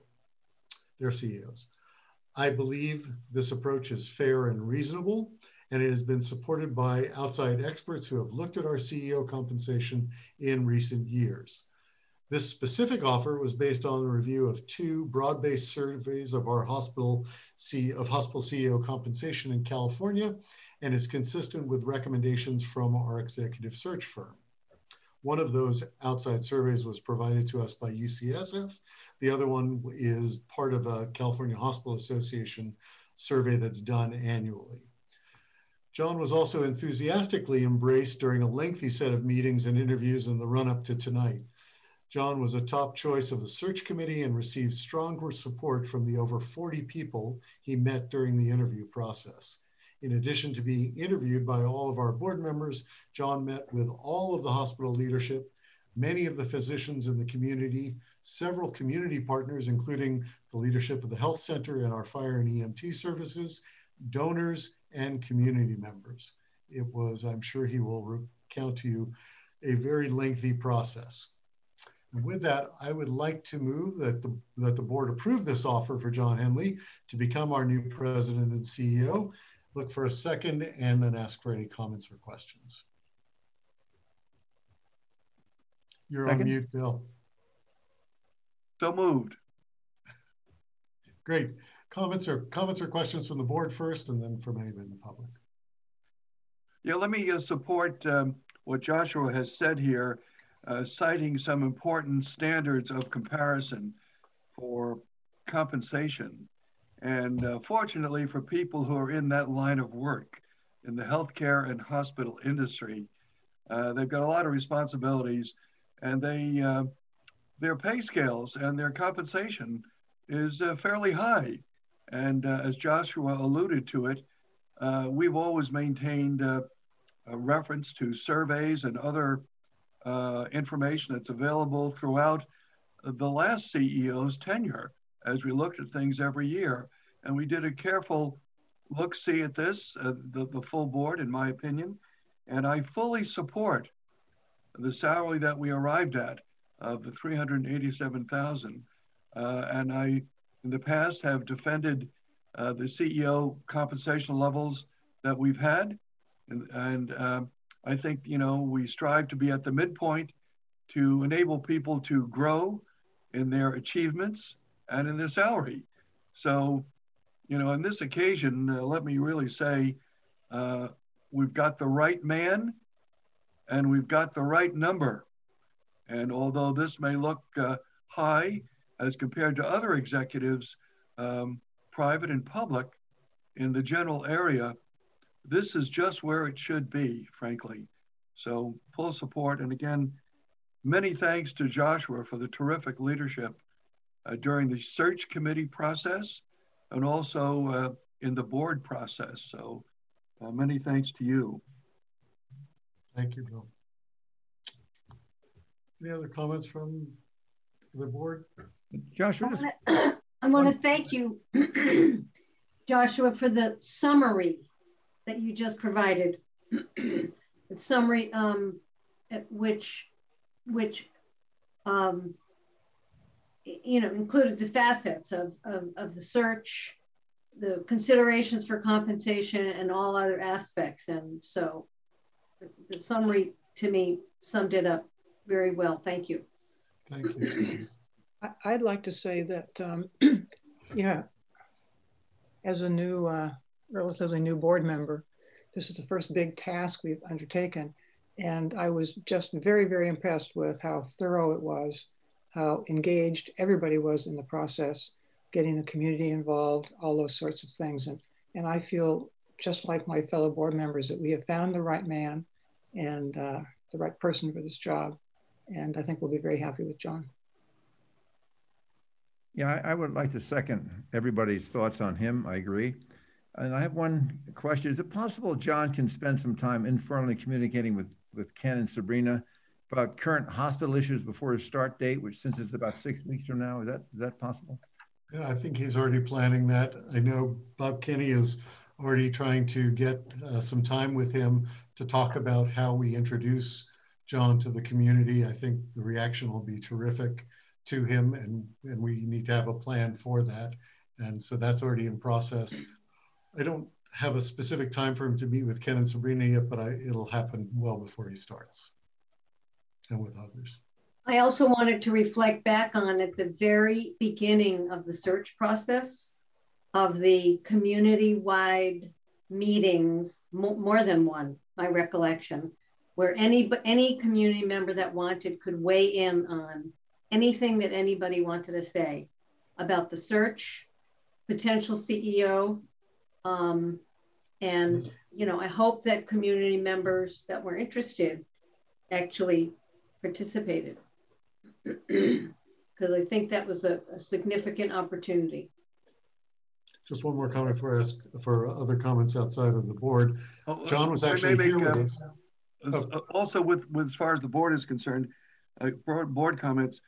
I believe this approach is fair and reasonable, and it has been supported by outside experts who have looked at our CEO compensation in recent years. This specific offer was based on the review of 2 broad-based surveys of our hospital CEO compensation in California, and is consistent with recommendations from our executive search firm. One of those outside surveys was provided to us by UCSF. The other one is part of a California Hospital Association survey that's done annually. John was also enthusiastically embraced during a lengthy set of meetings and interviews in the run-up to tonight. John was a top choice of the search committee and received strong support from the over 40 people he met during the interview process. In addition to being interviewed by all of our board members, John met with all of the hospital leadership, many of the physicians in the community, several community partners, including the leadership of the health center and our fire and EMT services, donors, and community members. It was, I'm sure he will recount to you, a very lengthy process. And with that, I would like to move that the board approve this offer for John Henley to become our new president and CEO. Look for a second and then ask for any comments or questions. You're on mute, Bill. So moved. Great. Comments or questions from the board first, and then from anybody in the public. Yeah, let me support what Joshua has said here, citing some important standards of comparison for compensation. And fortunately for people who are in that line of work, in the healthcare and hospital industry, they've got a lot of responsibilities, and their pay scales and their compensation is fairly high. And as Joshua alluded to it, we've always maintained a reference to surveys and other information that's available throughout the last CEO's tenure as we looked at things every year. And we did a careful look-see at this, the full board, in my opinion. And I fully support the salary that we arrived at of the $387,000. And I, in the past, have defended the CEO compensation levels that we've had. And I think, you know, we strive to be at the midpoint to enable people to grow in their achievements and in their salary. So, you know, on this occasion, let me really say, we've got the right man and we've got the right number. And although this may look high as compared to other executives, private and public, in the general area, this is just where it should be, frankly. So full support. And again, many thanks to Joshua for the terrific leadership during the search committee process and also in the board process. So many thanks to you. Thank you, Bill. Any other comments from the board? Joshua, I want to thank you, Joshua, for the summary that you just provided. The summary which you know, included the facets of the search, the considerations for compensation, and all other aspects. And so the summary to me summed it up very well. Thank you. Thank you. I'd like to say that, yeah, as a new, relatively new board member, this is the first big task we've undertaken. And I was just very, very impressed with how thorough it was, how engaged everybody was in the process, getting the community involved, all those sorts of things. And I feel just like my fellow board members that we have found the right man and the right person for this job. And I think we'll be very happy with John. Yeah, I would like to second everybody's thoughts on him. I agree. And I have one question. Is it possible John can spend some time informally communicating with Ken and Sabrina about current hospital issues before his start date, which since it's about 6 weeks from now, is that possible? Yeah, I think he's already planning that. I know Bob Kinney is already trying to get some time with him to talk about how we introduce John to the community. I think the reaction will be terrific to him, and we need to have a plan for that. And so that's already in process. I don't have a specific time for him to meet with Ken and Sabrina yet, but it'll happen well before he starts and with others. I also wanted to reflect back on at the very beginning of the search process of the community-wide meetings, more than one, my recollection, where any community member that wanted could weigh in on anything that anybody wanted to say about the search, potential CEO, and I hope that community members that were interested actually participated, because I think that was a significant opportunity. Just one more comment before I ask for other comments outside of the board. John was actually here with us. Also, with as far as the board is concerned, board comments.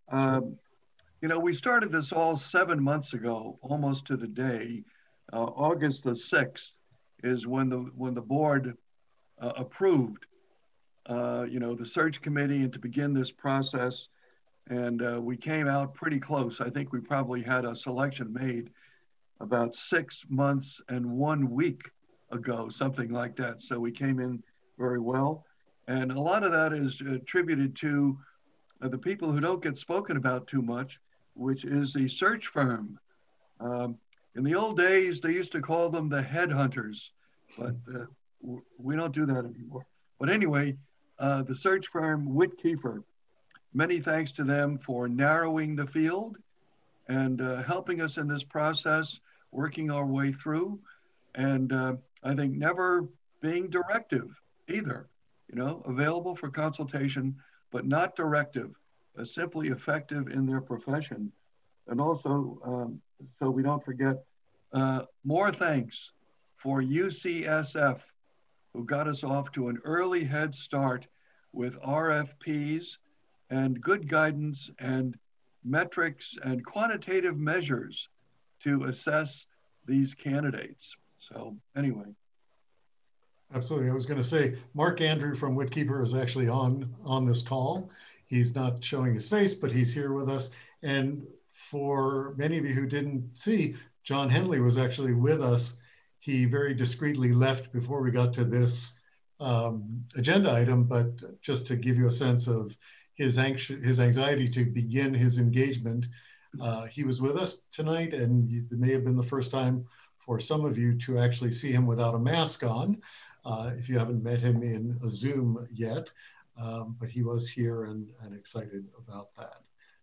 We started this all 7 months ago, almost to the day. August the 6th is when the board approved, the search committee and to begin this process. And we came out pretty close. I think we probably had a selection made about 6 months and 1 week ago, something like that. So we came in very well. And a lot of that is attributed to the people who don't get spoken about too much, which is the search firm. In the old days, they used to call them the headhunters, but we don't do that anymore. But anyway, the search firm Whitkeefer, many thanks to them for narrowing the field and helping us in this process, working our way through. And I think never being directive either, available for consultation, but not directive, simply effective in their profession. And also, so we don't forget, more thanks for UCSF, who got us off to an early head start with RFPs and good guidance and metrics and quantitative measures to assess these candidates. So anyway. Absolutely. I was going to say, Mark Andrew from Whitkeeper is actually on this call. He's not showing his face, but he's here with us. And for many of you who didn't see, John Henley was actually with us. He very discreetly left before we got to this agenda item, but just to give you a sense of his anxiety to begin his engagement, he was with us tonight, and it may have been the first time for some of you to actually see him without a mask on, if you haven't met him in a Zoom yet, but he was here and excited about that.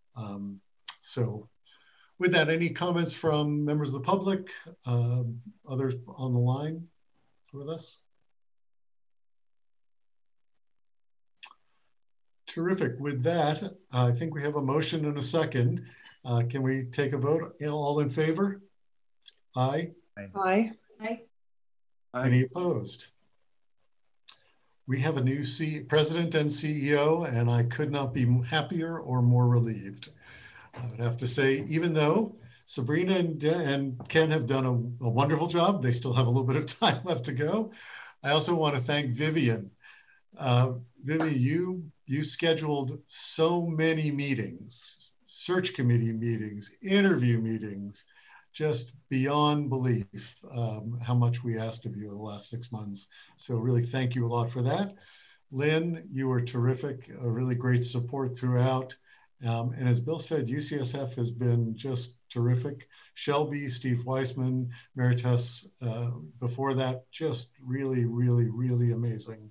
So with that, any comments from members of the public, others on the line with us? Terrific. With that, I think we have a motion and a second. Can we take a vote? All in favor? Aye. Aye. Aye. Any opposed? We have a new president and CEO, and I could not be happier or more relieved. I would have to say, even though Sabrina and Ken have done a wonderful job, they still have a little bit of time left to go. I also want to thank Vivian. Vivi, you scheduled so many meetings, search committee meetings, interview meetings, just beyond belief how much we asked of you in the last 6 months. So really thank you a lot for that. Lynn, you were terrific, a really great support throughout. And as Bill said, UCSF has been just terrific. Shelby, Steve Weissman, Meritus, before that, just really, really, really amazing.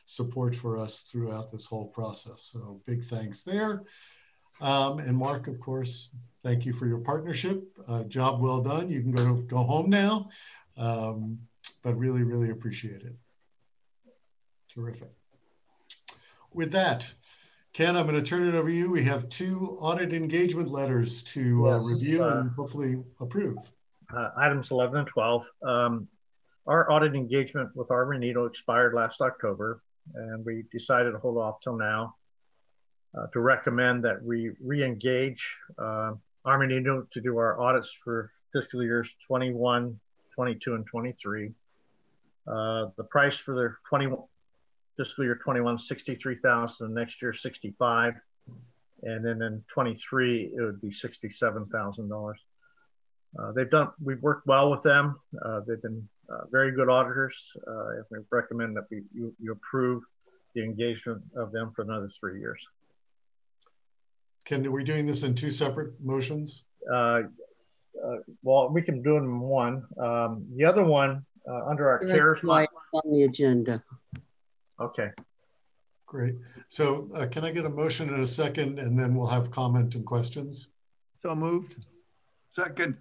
support for us throughout this whole process. So big thanks there. And Mark, of course, thank you for your partnership. Job well done. You can go home now, but really, really appreciate it. Terrific. With that, Ken, I'm going to turn it over to you. We have 2 audit engagement letters to review and hopefully approve. Items 11 and 12. Our audit engagement with Armanino expired last October, and we decided to hold off till now to recommend that we re-engage Armanino to do our audits for fiscal years 21, 22, and 23. The price for their fiscal year 21, $63,000, next year $65,000, and then in 23 it would be $67,000. We've worked well with them. They've been very good auditors. We recommend that you approve the engagement of them for another 3 years. Ken, are we doing this in 2 separate motions? Well, we can do them in one. The other one under our CARES on the agenda. Okay. Great. So can I get a motion in a second, and then we'll have comment and questions? So moved. Second.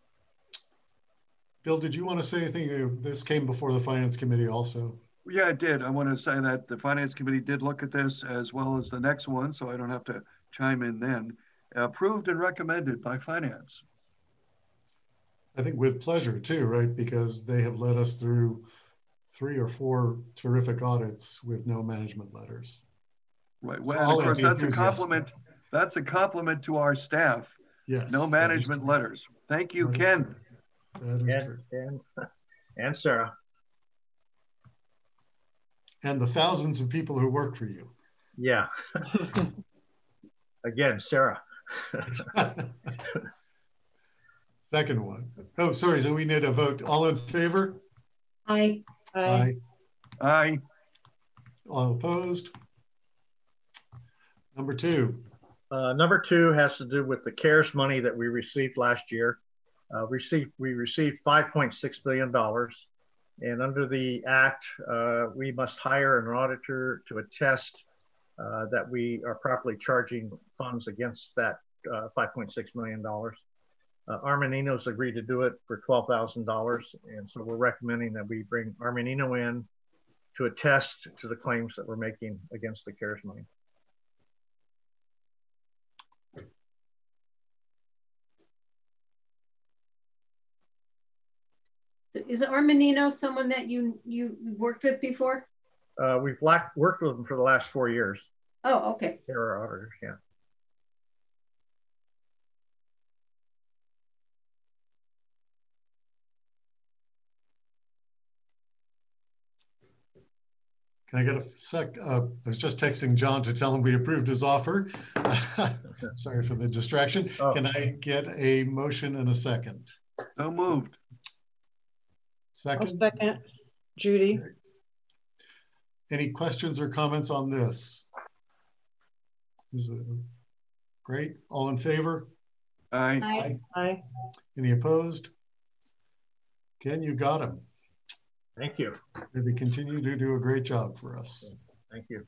Bill, did you want to say anything? This came before the Finance Committee also. Yeah, I did. I want to say that the Finance Committee did look at this as well as the next one, so I don't have to chime in then. Approved and recommended by Finance. I think with pleasure too, right? Because they have led us through 3 or 4 terrific audits with no management letters. Right. Well, so of course, that's a compliment. That's a compliment to our staff. Yes. No management letters. Thank you, Ken. That is true. And Sarah. And the thousands of people who work for you. Yeah. Again, Sarah. Second one. Oh, sorry. So we need a vote. All in favor? Aye. Aye. Aye. All opposed? Number 2. Number 2 has to do with the CARES money that we received last year. We received $5.6 billion. And under the act, we must hire an auditor to attest that we are properly charging funds against that $5.6 million. Armanino's agreed to do it for $12,000. And so we're recommending that we bring Armanino in to attest to the claims that we're making against the CARES money. Is Armanino someone that you worked with before? We've worked with them for the last 4 years. Oh, okay. They're our auditors, yeah. Can I get a sec? I was just texting John to tell him we approved his offer. Sorry for the distraction. Oh. Can I get a motion and a second? So moved. Second? I'll second. Judy. Okay. Any questions or comments on this? Great. All in favor? Aye. Aye. Aye. Any opposed? Ken, you got him. Thank you. They continue to do a great job for us. Thank you.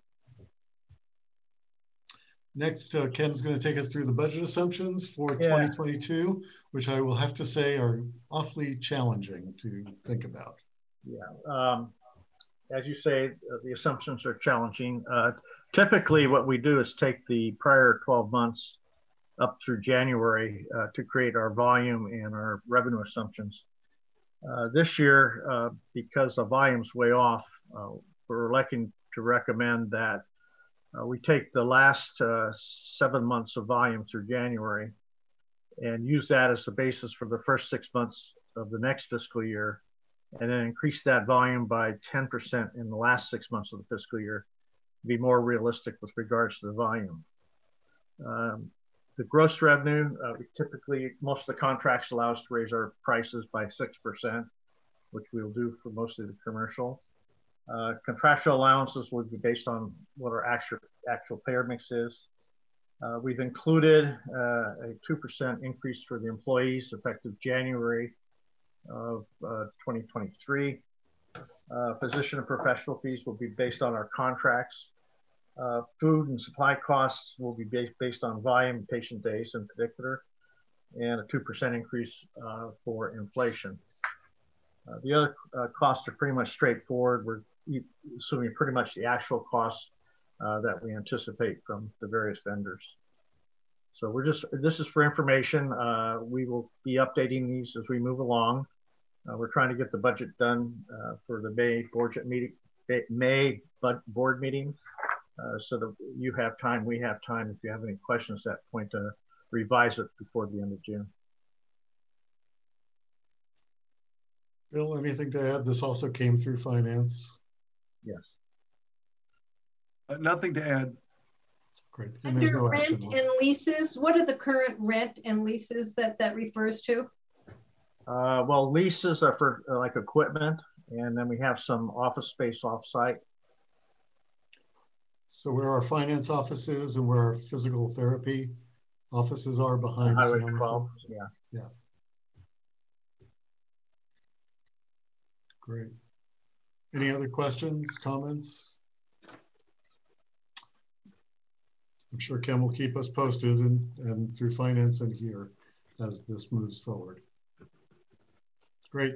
Next, Ken's going to take us through the budget assumptions for 2022, which I will have to say are awfully challenging to think about. Yeah. As you say, the assumptions are challenging. Typically, what we do is take the prior 12 months up through January to create our volume and our revenue assumptions. This year, because the volume's way off, we're electing to recommend that we take the last 7 months of volume through January and use that as the basis for the first 6 months of the next fiscal year, and then increase that volume by 10% in the last 6 months of the fiscal year to be more realistic with regards to the volume. The gross revenue, most of the contracts allow us to raise our prices by 6%, which we'll do for mostly the commercial. Contractual allowances would be based on what our actual payer mix is. We've included a 2% increase for the employees effective January of 2023. Physician and professional fees will be based on our contracts. Food and supply costs will be based on volume, patient days in particular, and a 2% increase for inflation. The other costs are pretty much straightforward. We're assuming pretty much the actual costs that we anticipate from the various vendors. So this is for information. We will be updating these as we move along. We're trying to get the budget done for the May board meeting, so that you have time, we have time, if you have any questions at that point, to revise it before the end of June. Bill, anything to add? This also came through finance. Yes. Nothing to add. Great. And under no rent and leases, what are the current rent and leases that refers to? Well, leases are for like equipment, and then we have some office space offsite. So where our finance office is and where our physical therapy offices are behind Highway Sonoma. 12, yeah. Yeah. Great. Any other questions, comments? I'm sure Ken will keep us posted and through finance and here as this moves forward. Great.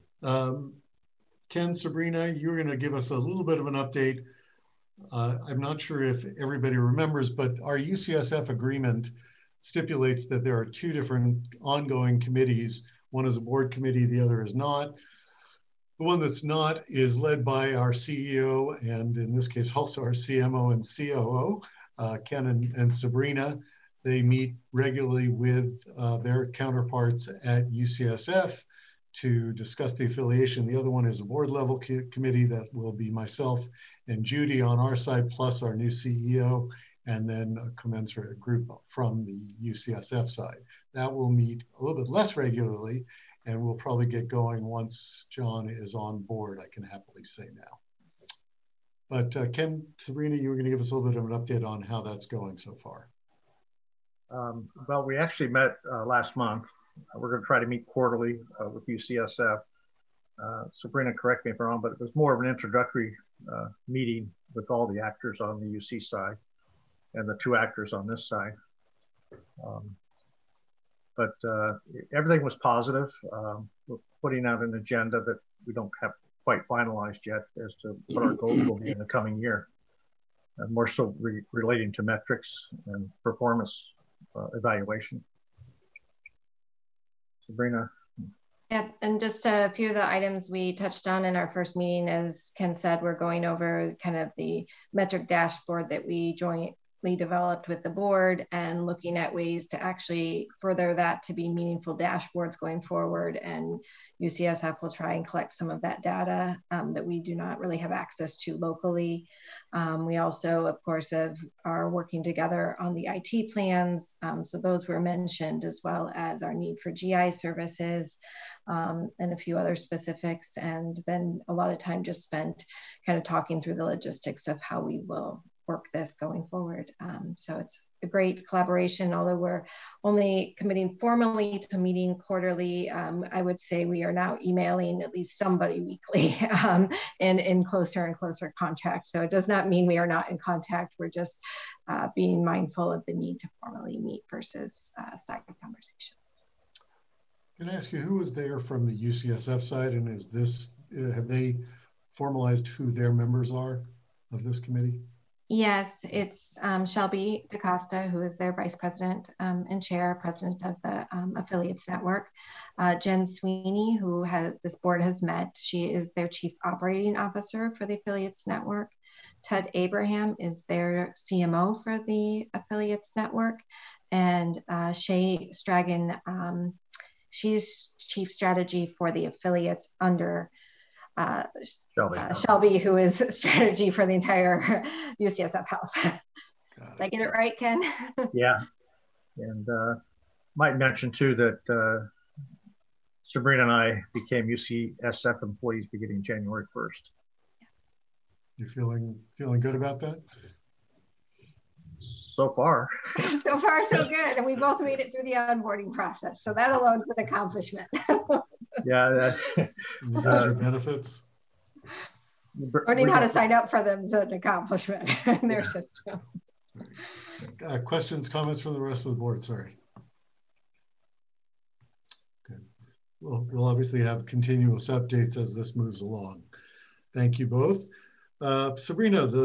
Ken, Sabrina, you're going to give us a little bit of an update. I'm not sure if everybody remembers, but our UCSF agreement stipulates that there are two different ongoing committees. One is a board committee, the other is not. The one that's not is led by our CEO, and in this case also our CMO and COO, Ken and Sabrina. They meet regularly with their counterparts at UCSF to discuss the affiliation. The other one is a board level committee that will be myself and Judy on our side, plus our new CEO, and then a commensurate group from the UCSF side. That will meet a little bit less regularly, and we'll probably get going once John is on board, I can happily say now. But Ken, Sabrina, you were going to give us a little bit of an update on how that's going so far. Well, we actually met last month. We're going to try to meet quarterly with UCSF. Sabrina, correct me if I'm wrong, but it was more of an introductory meeting with all the actors on the UC side and the two actors on this side. But everything was positive. We're putting out an agenda that we don't have quite finalized yet as to what our goals will be in the coming year. More so relating to metrics and performance evaluation. Sabrina. Yeah, and just a few of the items we touched on in our first meeting, as Ken said, we're going over kind of the metric dashboard that we jointly developed with the board and looking at ways to actually further that to be meaningful dashboards going forward. And UCSF will try and collect some of that data that we do not really have access to locally. We also, of course, are working together on the IT plans. So those were mentioned, as well as our need for GI services and a few other specifics. And then a lot of time just spent kind of talking through the logistics of how we will work this going forward. So it's a great collaboration, although we're only committing formally to meeting quarterly. I would say we are now emailing at least somebody weekly and in closer and closer contact. So it does not mean we are not in contact. We're just being mindful of the need to formally meet versus side conversations. Can I ask you, who was there from the UCSF side, and is this, have they formalized who their members are of this committee? Yes, it's Shelby DaCosta, who is their vice president and chair, president of the Affiliates Network. Jen Sweeney, who this board has met, she is their chief operating officer for the Affiliates Network. Ted Abraham is their CMO for the Affiliates Network. And Shay Stragan, she's chief strategy for the affiliates under Shelby, who is strategy for the entire UCSF Health. Did I get it right, Ken? Yeah, and might mention too that Sabrina and I became UCSF employees beginning January 1st. You feeling good about that? So far. So far, so good. And we both made it through the onboarding process. So that alone is an accomplishment. Yeah. You got your benefits? Learning how to sign up for them is an accomplishment in their system. Questions, comments from the rest of the board? Sorry. Good. We'll obviously have continuous updates as this moves along. Thank you both. Sabrina, the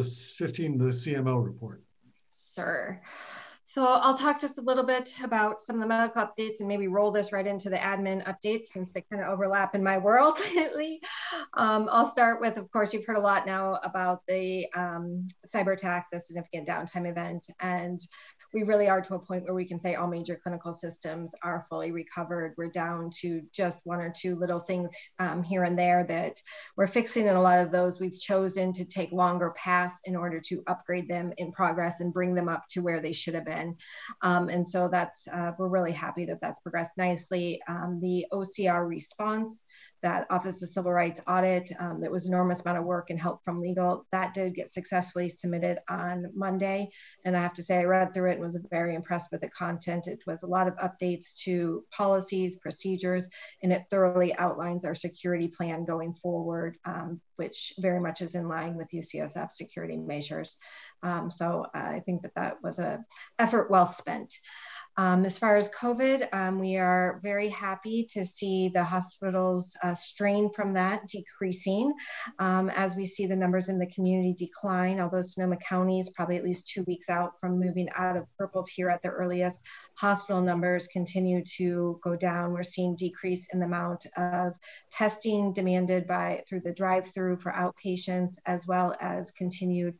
CMO report. Sure. So I'll talk just a little bit about some of the medical updates and maybe roll this right into the admin updates since they kind of overlap in my world lately. I'll start with, of course, you've heard a lot now about the cyber attack, the significant downtime event, and we really are to a point where we can say all major clinical systems are fully recovered. We're down to just one or two little things here and there that we're fixing, and a lot of those we've chosen to take longer paths in order to upgrade them in progress and bring them up to where they should have been. And so that's, we're really happy that that's progressed nicely. The OCR response, that Office of Civil Rights audit, that was an enormous amount of work and help from legal, that did get successfully submitted on Monday. And I have to say, I read through it and was very impressed with the content. It was a lot of updates to policies, procedures, and it thoroughly outlines our security plan going forward, which very much is in line with UCSF security measures. So I think that that was an effort well spent. As far as COVID, we are very happy to see the hospital's strain from that decreasing as we see the numbers in the community decline, although Sonoma County is probably at least 2 weeks out from moving out of purple tier at the earliest. Hospital numbers continue to go down. We're seeing decrease in the amount of testing demanded through the drive-through for outpatients, as well as continued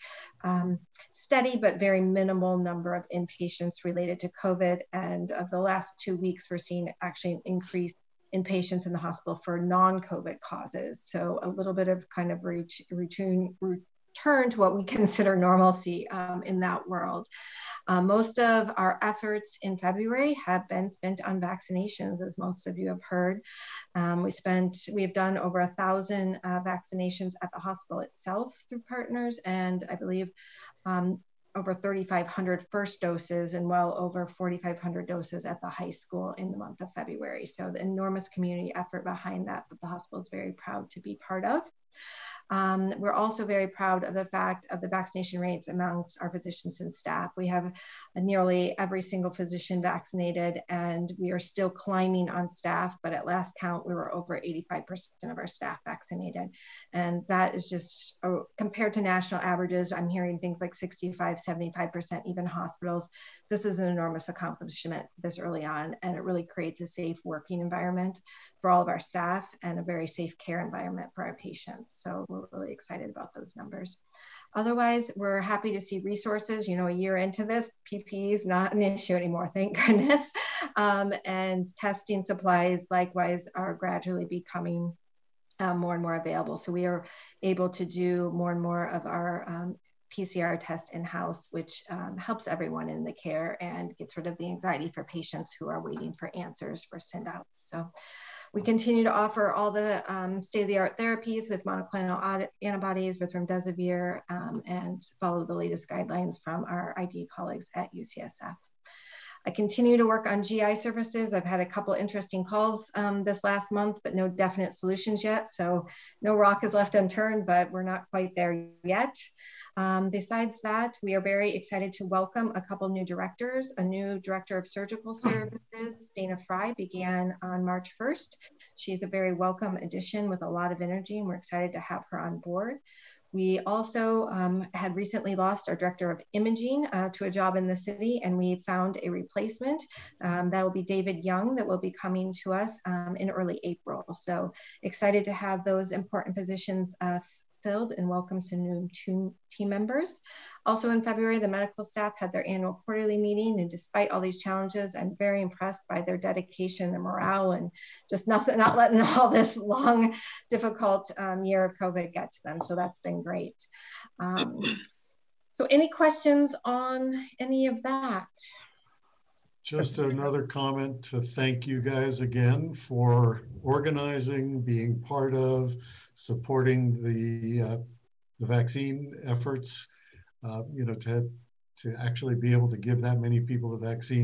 steady but very minimal number of inpatients related to COVID. And of the last 2 weeks, we're seeing actually an increase in patients in the hospital for non-COVID causes. So a little bit of kind of return to what we consider normalcy in that world. Most of our efforts in February have been spent on vaccinations, as most of you have heard. We have done over 1,000 vaccinations at the hospital itself through partners, and I believe over 3,500 first doses and well over 4,500 doses at the high school in the month of February. So the enormous community effort behind that the hospital is very proud to be part of. We're also very proud of the fact of the vaccination rates amongst our physicians and staff. We have nearly every single physician vaccinated, and we are still climbing on staff, but at last count, we were over 85% of our staff vaccinated. And that is just, compared to national averages, I'm hearing things like 65, 75%, even hospitals. This is an enormous accomplishment this early on, and it really creates a safe working environment for all of our staff and a very safe care environment for our patients. So we're really excited about those numbers. Otherwise, we're happy to see resources. You know, a year into this, PPE is not an issue anymore, thank goodness. And testing supplies, likewise, are gradually becoming more and more available. So we are able to do more and more of our PCR test in-house, which helps everyone in the care and gets rid of the anxiety for patients who are waiting for answers for send-outs. So we continue to offer all the state-of-the-art therapies with monoclonal antibodies, with remdesivir, and follow the latest guidelines from our ID colleagues at UCSF. I continue to work on GI services. I've had a couple interesting calls this last month, but no definite solutions yet. So no rock is left unturned, but we're not quite there yet. Besides that, we are very excited to welcome a couple new directors. A new director of surgical services, Dana Fry, began on March 1st. She's a very welcome addition with a lot of energy, and we're excited to have her on board. We also had recently lost our director of imaging to a job in the city, and we found a replacement. That will be David Young, that will be coming to us in early April. So excited to have those important positions filled and welcome some new team members. Also in February, the medical staff had their annual quarterly meeting, and despite all these challenges, I'm very impressed by their dedication, their morale, and just not letting all this long, difficult year of COVID get to them. So that's been great. So any questions on any of that? Just another comment to thank you guys again for organizing, being part of, supporting the vaccine efforts. You know, to actually be able to give that many people the vaccine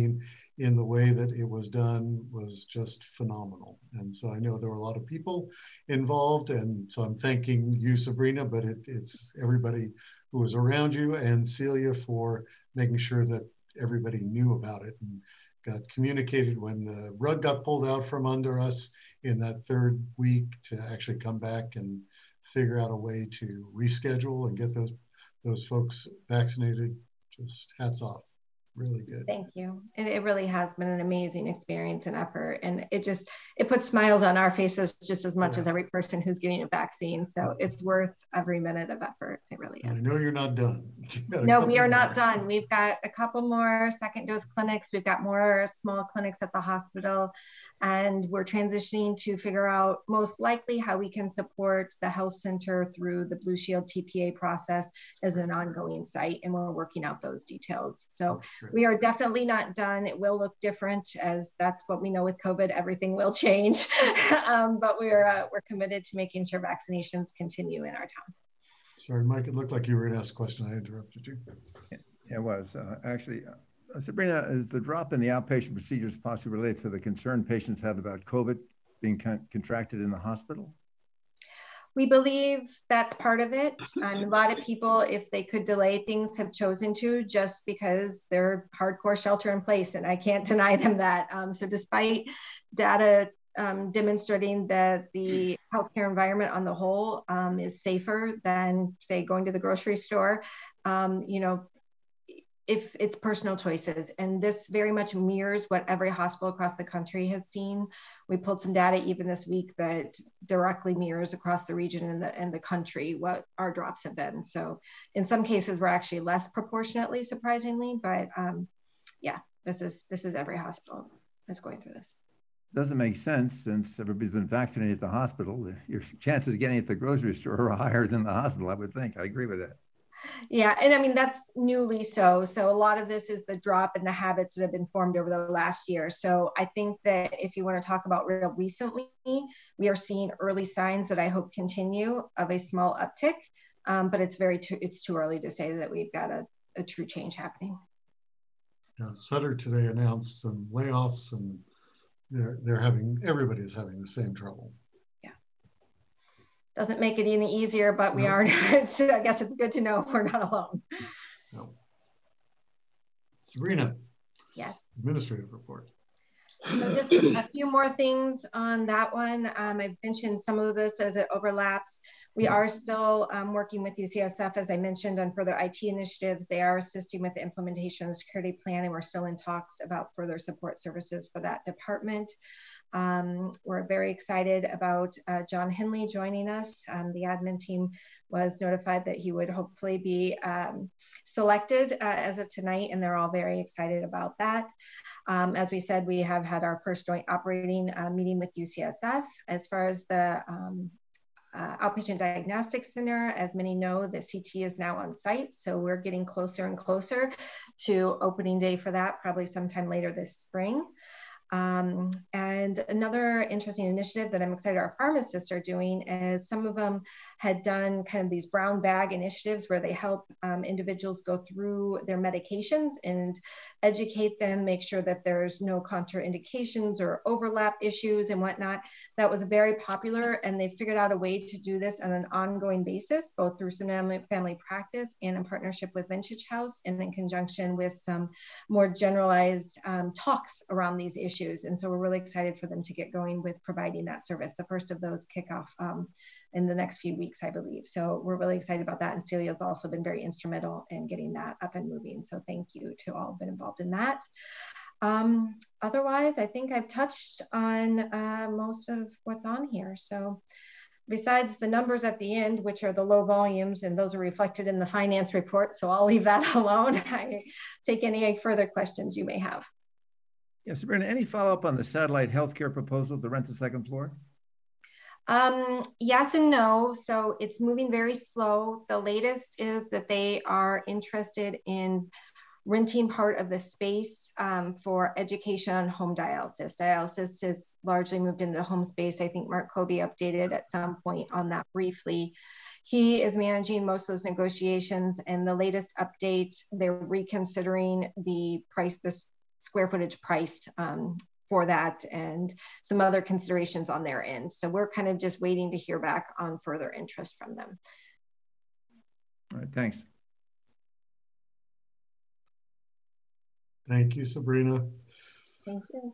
in the way that it was done was just phenomenal. And so I know there were a lot of people involved, and so I'm thanking you, Sabrina, but it's everybody who was around you, and Celia for making sure that everybody knew about it and got communicated when the rug got pulled out from under us in that third week to actually come back and figure out a way to reschedule and get those folks vaccinated. Just hats off. Really good. Thank you. It really has been an amazing experience and effort. And it puts smiles on our faces just as much as every person who's getting a vaccine. So it's worth every minute of effort. It really is. I know you're not done. No, we are not done. We've got a couple more second dose clinics. We've got more small clinics at the hospital, and we're transitioning to figure out most likely how we can support the health center through the Blue Shield TPA process as an ongoing site. And we're working out those details. So we are definitely not done. It will look different, as that's what we know with COVID. Everything will change, but we're committed to making sure vaccinations continue in our town. Sorry, Mike, it looked like you were going to ask a question. I interrupted you. It was. Actually, Sabrina, is the drop in the outpatient procedures possibly related to the concern patients had about COVID being contracted in the hospital? We believe that's part of it. A lot of people, if they could delay things, have chosen to, just because they're hardcore shelter in place, and I can't deny them that. So despite data demonstrating that the healthcare environment on the whole is safer than, say, going to the grocery store, if it's personal choices. And this very much mirrors what every hospital across the country has seen. We pulled some data even this week that directly mirrors across the region and the country what our drops have been. So in some cases, we're actually less proportionately, surprisingly, but yeah, this is every hospital that's going through this. Doesn't make sense, since everybody's been vaccinated at the hospital. Your chances of getting it at the grocery store are higher than the hospital, I would think. I agree with that. Yeah, and I mean, that's newly so. So a lot of this is the drop in the habits that have been formed over the last year. So I think that if you want to talk about real recently, we are seeing early signs that I hope continue of a small uptick, but it's too early to say that we've got a true change happening. Yeah, Sutter today announced some layoffs, and everybody's having the same trouble. Doesn't make it any easier, but we are. So I guess it's good to know we're not alone. No. Sabrina. Yes. Administrative report. So just a few more things on that one. I've mentioned some of this as it overlaps. We are still working with UCSF, as I mentioned, on further IT initiatives. They are assisting with the implementation of the security plan, and we're still in talks about further support services for that department. We're very excited about John Henley joining us. The admin team was notified that he would hopefully be selected as of tonight, and they're all very excited about that. As we said, we have had our first joint operating meeting with UCSF. As far as the Outpatient Diagnostics Center, as many know, the CT is now on site, so we're getting closer and closer to opening day for that, probably sometime later this spring. And another interesting initiative that I'm excited our pharmacists are doing is some of them had done kind of these brown bag initiatives where they help individuals go through their medications and educate them, make sure that there's no contraindications or overlap issues and whatnot. That was very popular, and they figured out a way to do this on an ongoing basis, both through Sonoma Family Practice and in partnership with Vintage House, and in conjunction with some more generalized talks around these issues. And so we're really excited for them to get going with providing that service. The first of those kick off in the next few weeks, I believe. So we're really excited about that. And Celia has also been very instrumental in getting that up and moving. So thank you to all who've been involved in that. Otherwise, I think I've touched on most of what's on here. So besides the numbers at the end, which are the low volumes, and those are reflected in the finance report, so I'll leave that alone. I take any further questions you may have. Yes, Sabrina, any follow-up on the satellite healthcare proposal to rent the second floor? Yes and no. So it's moving very slow. The latest is that they are interested in renting part of the space for education on home dialysis. Dialysis has largely moved into the home space. I think Mark Kobe updated at some point on that briefly. He is managing most of those negotiations, and the latest update, they're reconsidering the price, square footage price for that and some other considerations on their end. So we're kind of just waiting to hear back on further interest from them. All right, thanks. Thank you, Sabrina. Thank you.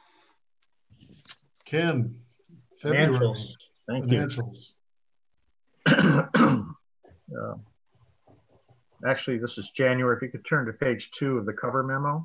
Ken, February. Financials. Thank you. Actually, this is January. If you could turn to page 2 of the cover memo.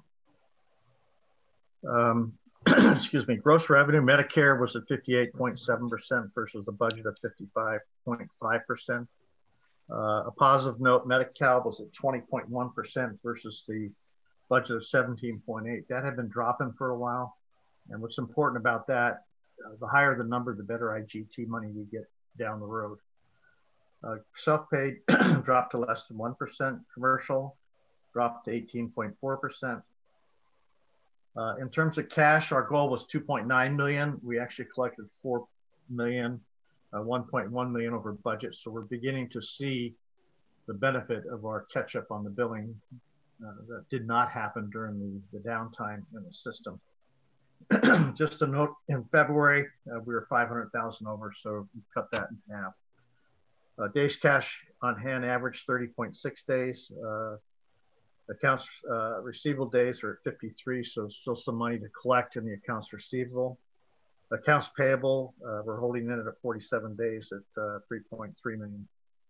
Excuse me. Gross revenue, Medicare was at 58.7% versus a budget of 55.5%. A positive note, Medi-Cal was at 20.1% versus the budget of 17.8. That had been dropping for a while. And what's important about that, the higher the number, the better IGT money we get down the road. Self-paid dropped to less than 1%. Commercial dropped to 18.4%. In terms of cash, our goal was 2.9 million. We actually collected 4 million, 1.1 million over budget. So we're beginning to see the benefit of our catch up on the billing that did not happen during the downtime in the system. Just a note, in February, we were 500,000 over, so we cut that in half. Days cash on hand average 30.6 days. Accounts receivable days are at 53, so still some money to collect in the accounts receivable. Accounts payable, we're holding in at 47 days at $3.3 million.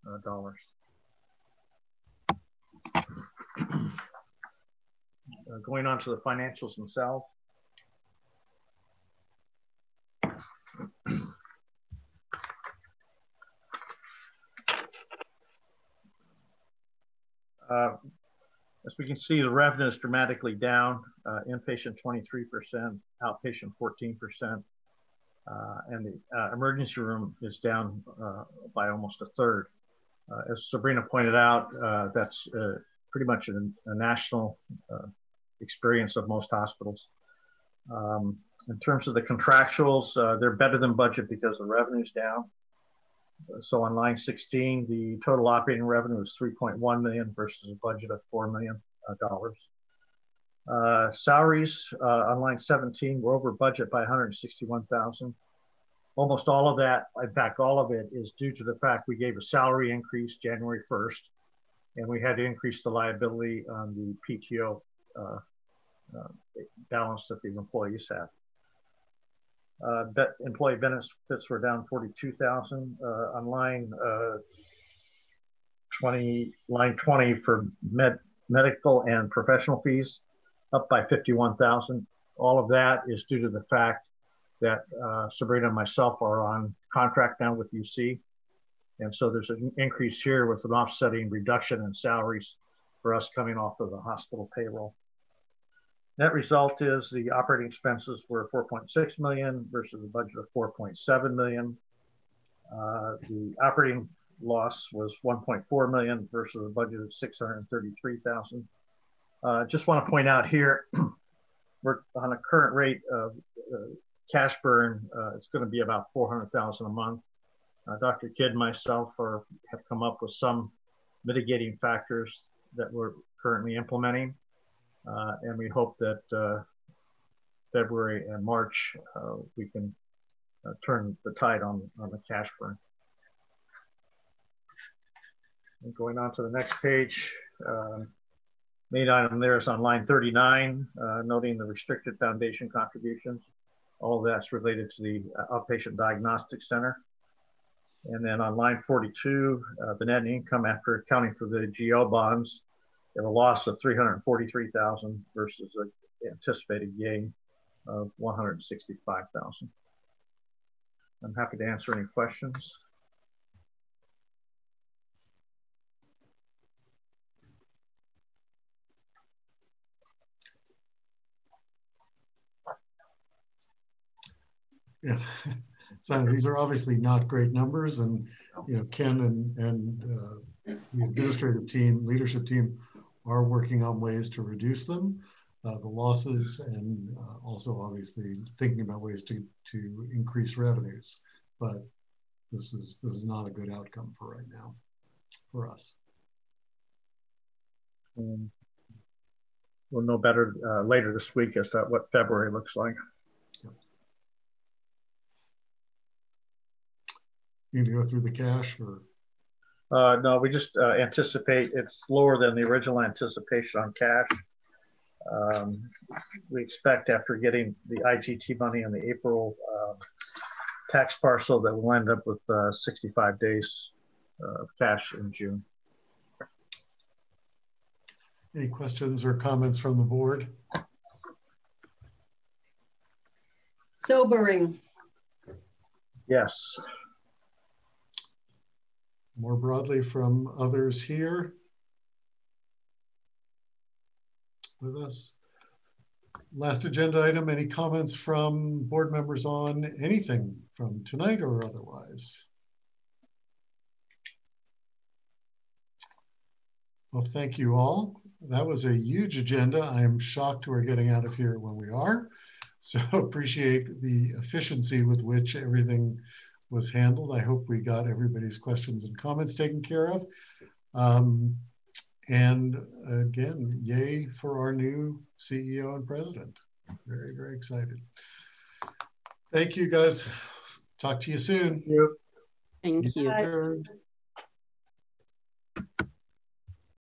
Going on to the financials themselves. As we can see, the revenue is dramatically down. Inpatient 23%, outpatient 14%, and the emergency room is down by almost a third. As Sabrina pointed out, that's pretty much a national experience of most hospitals. In terms of the contractuals, they're better than budget because the revenue's down. So on line 16, the total operating revenue is 3.1 million versus a budget of $4 million. Salaries on line 17 were over budget by 161,000. Almost all of that, in fact, all of it is due to the fact we gave a salary increase January 1st, and we had to increase the liability on the PTO balance that the employees have. Employee benefits were down 42,000 on line 20 for medical and professional fees, up by 51,000. All of that is due to the fact that Sabrina and myself are on contract now with UC, and so there's an increase here with an offsetting reduction in salaries for us coming off of the hospital payroll. Net result is the operating expenses were 4.6 million versus a budget of 4.7 million. The operating loss was 1.4 million versus a budget of 633,000. Just want to point out here, we're on a current rate of cash burn. It's going to be about 400,000 a month. Dr. Kidd and myself have come up with some mitigating factors that we're currently implementing. And we hope that February and March, we can turn the tide on the cash burn. And going on to the next page, main item there is on line 39, noting the restricted foundation contributions. All of that's related to the outpatient diagnostic center. And then on line 42, the net income after accounting for the GO bonds, we have a loss of 343,000 versus an anticipated gain of 165,000. I'm happy to answer any questions. Yeah, so these are obviously not great numbers, and Ken and the administrative team, leadership team, are working on ways to reduce them, the losses, and also obviously thinking about ways to increase revenues. But this is not a good outcome for right now, for us. we'll know better later this week as to what February looks like. You need to go through the cash or? No, we just anticipate it's lower than the original anticipation on cash. We expect after getting the IGT money in the April tax parcel that we'll end up with 65 days of cash in June. Any questions or comments from the board? Sobering. Yes. More broadly from others here with us. Last agenda item, any comments from board members on anything from tonight or otherwise? Well, thank you all. That was a huge agenda. I am shocked we're getting out of here when we are. So appreciate the efficiency with which everything was handled. I hope we got everybody's questions and comments taken care of. And again, yay for our new CEO and president. Very, very excited. Thank you guys. Talk to you soon. Thank you. Bye.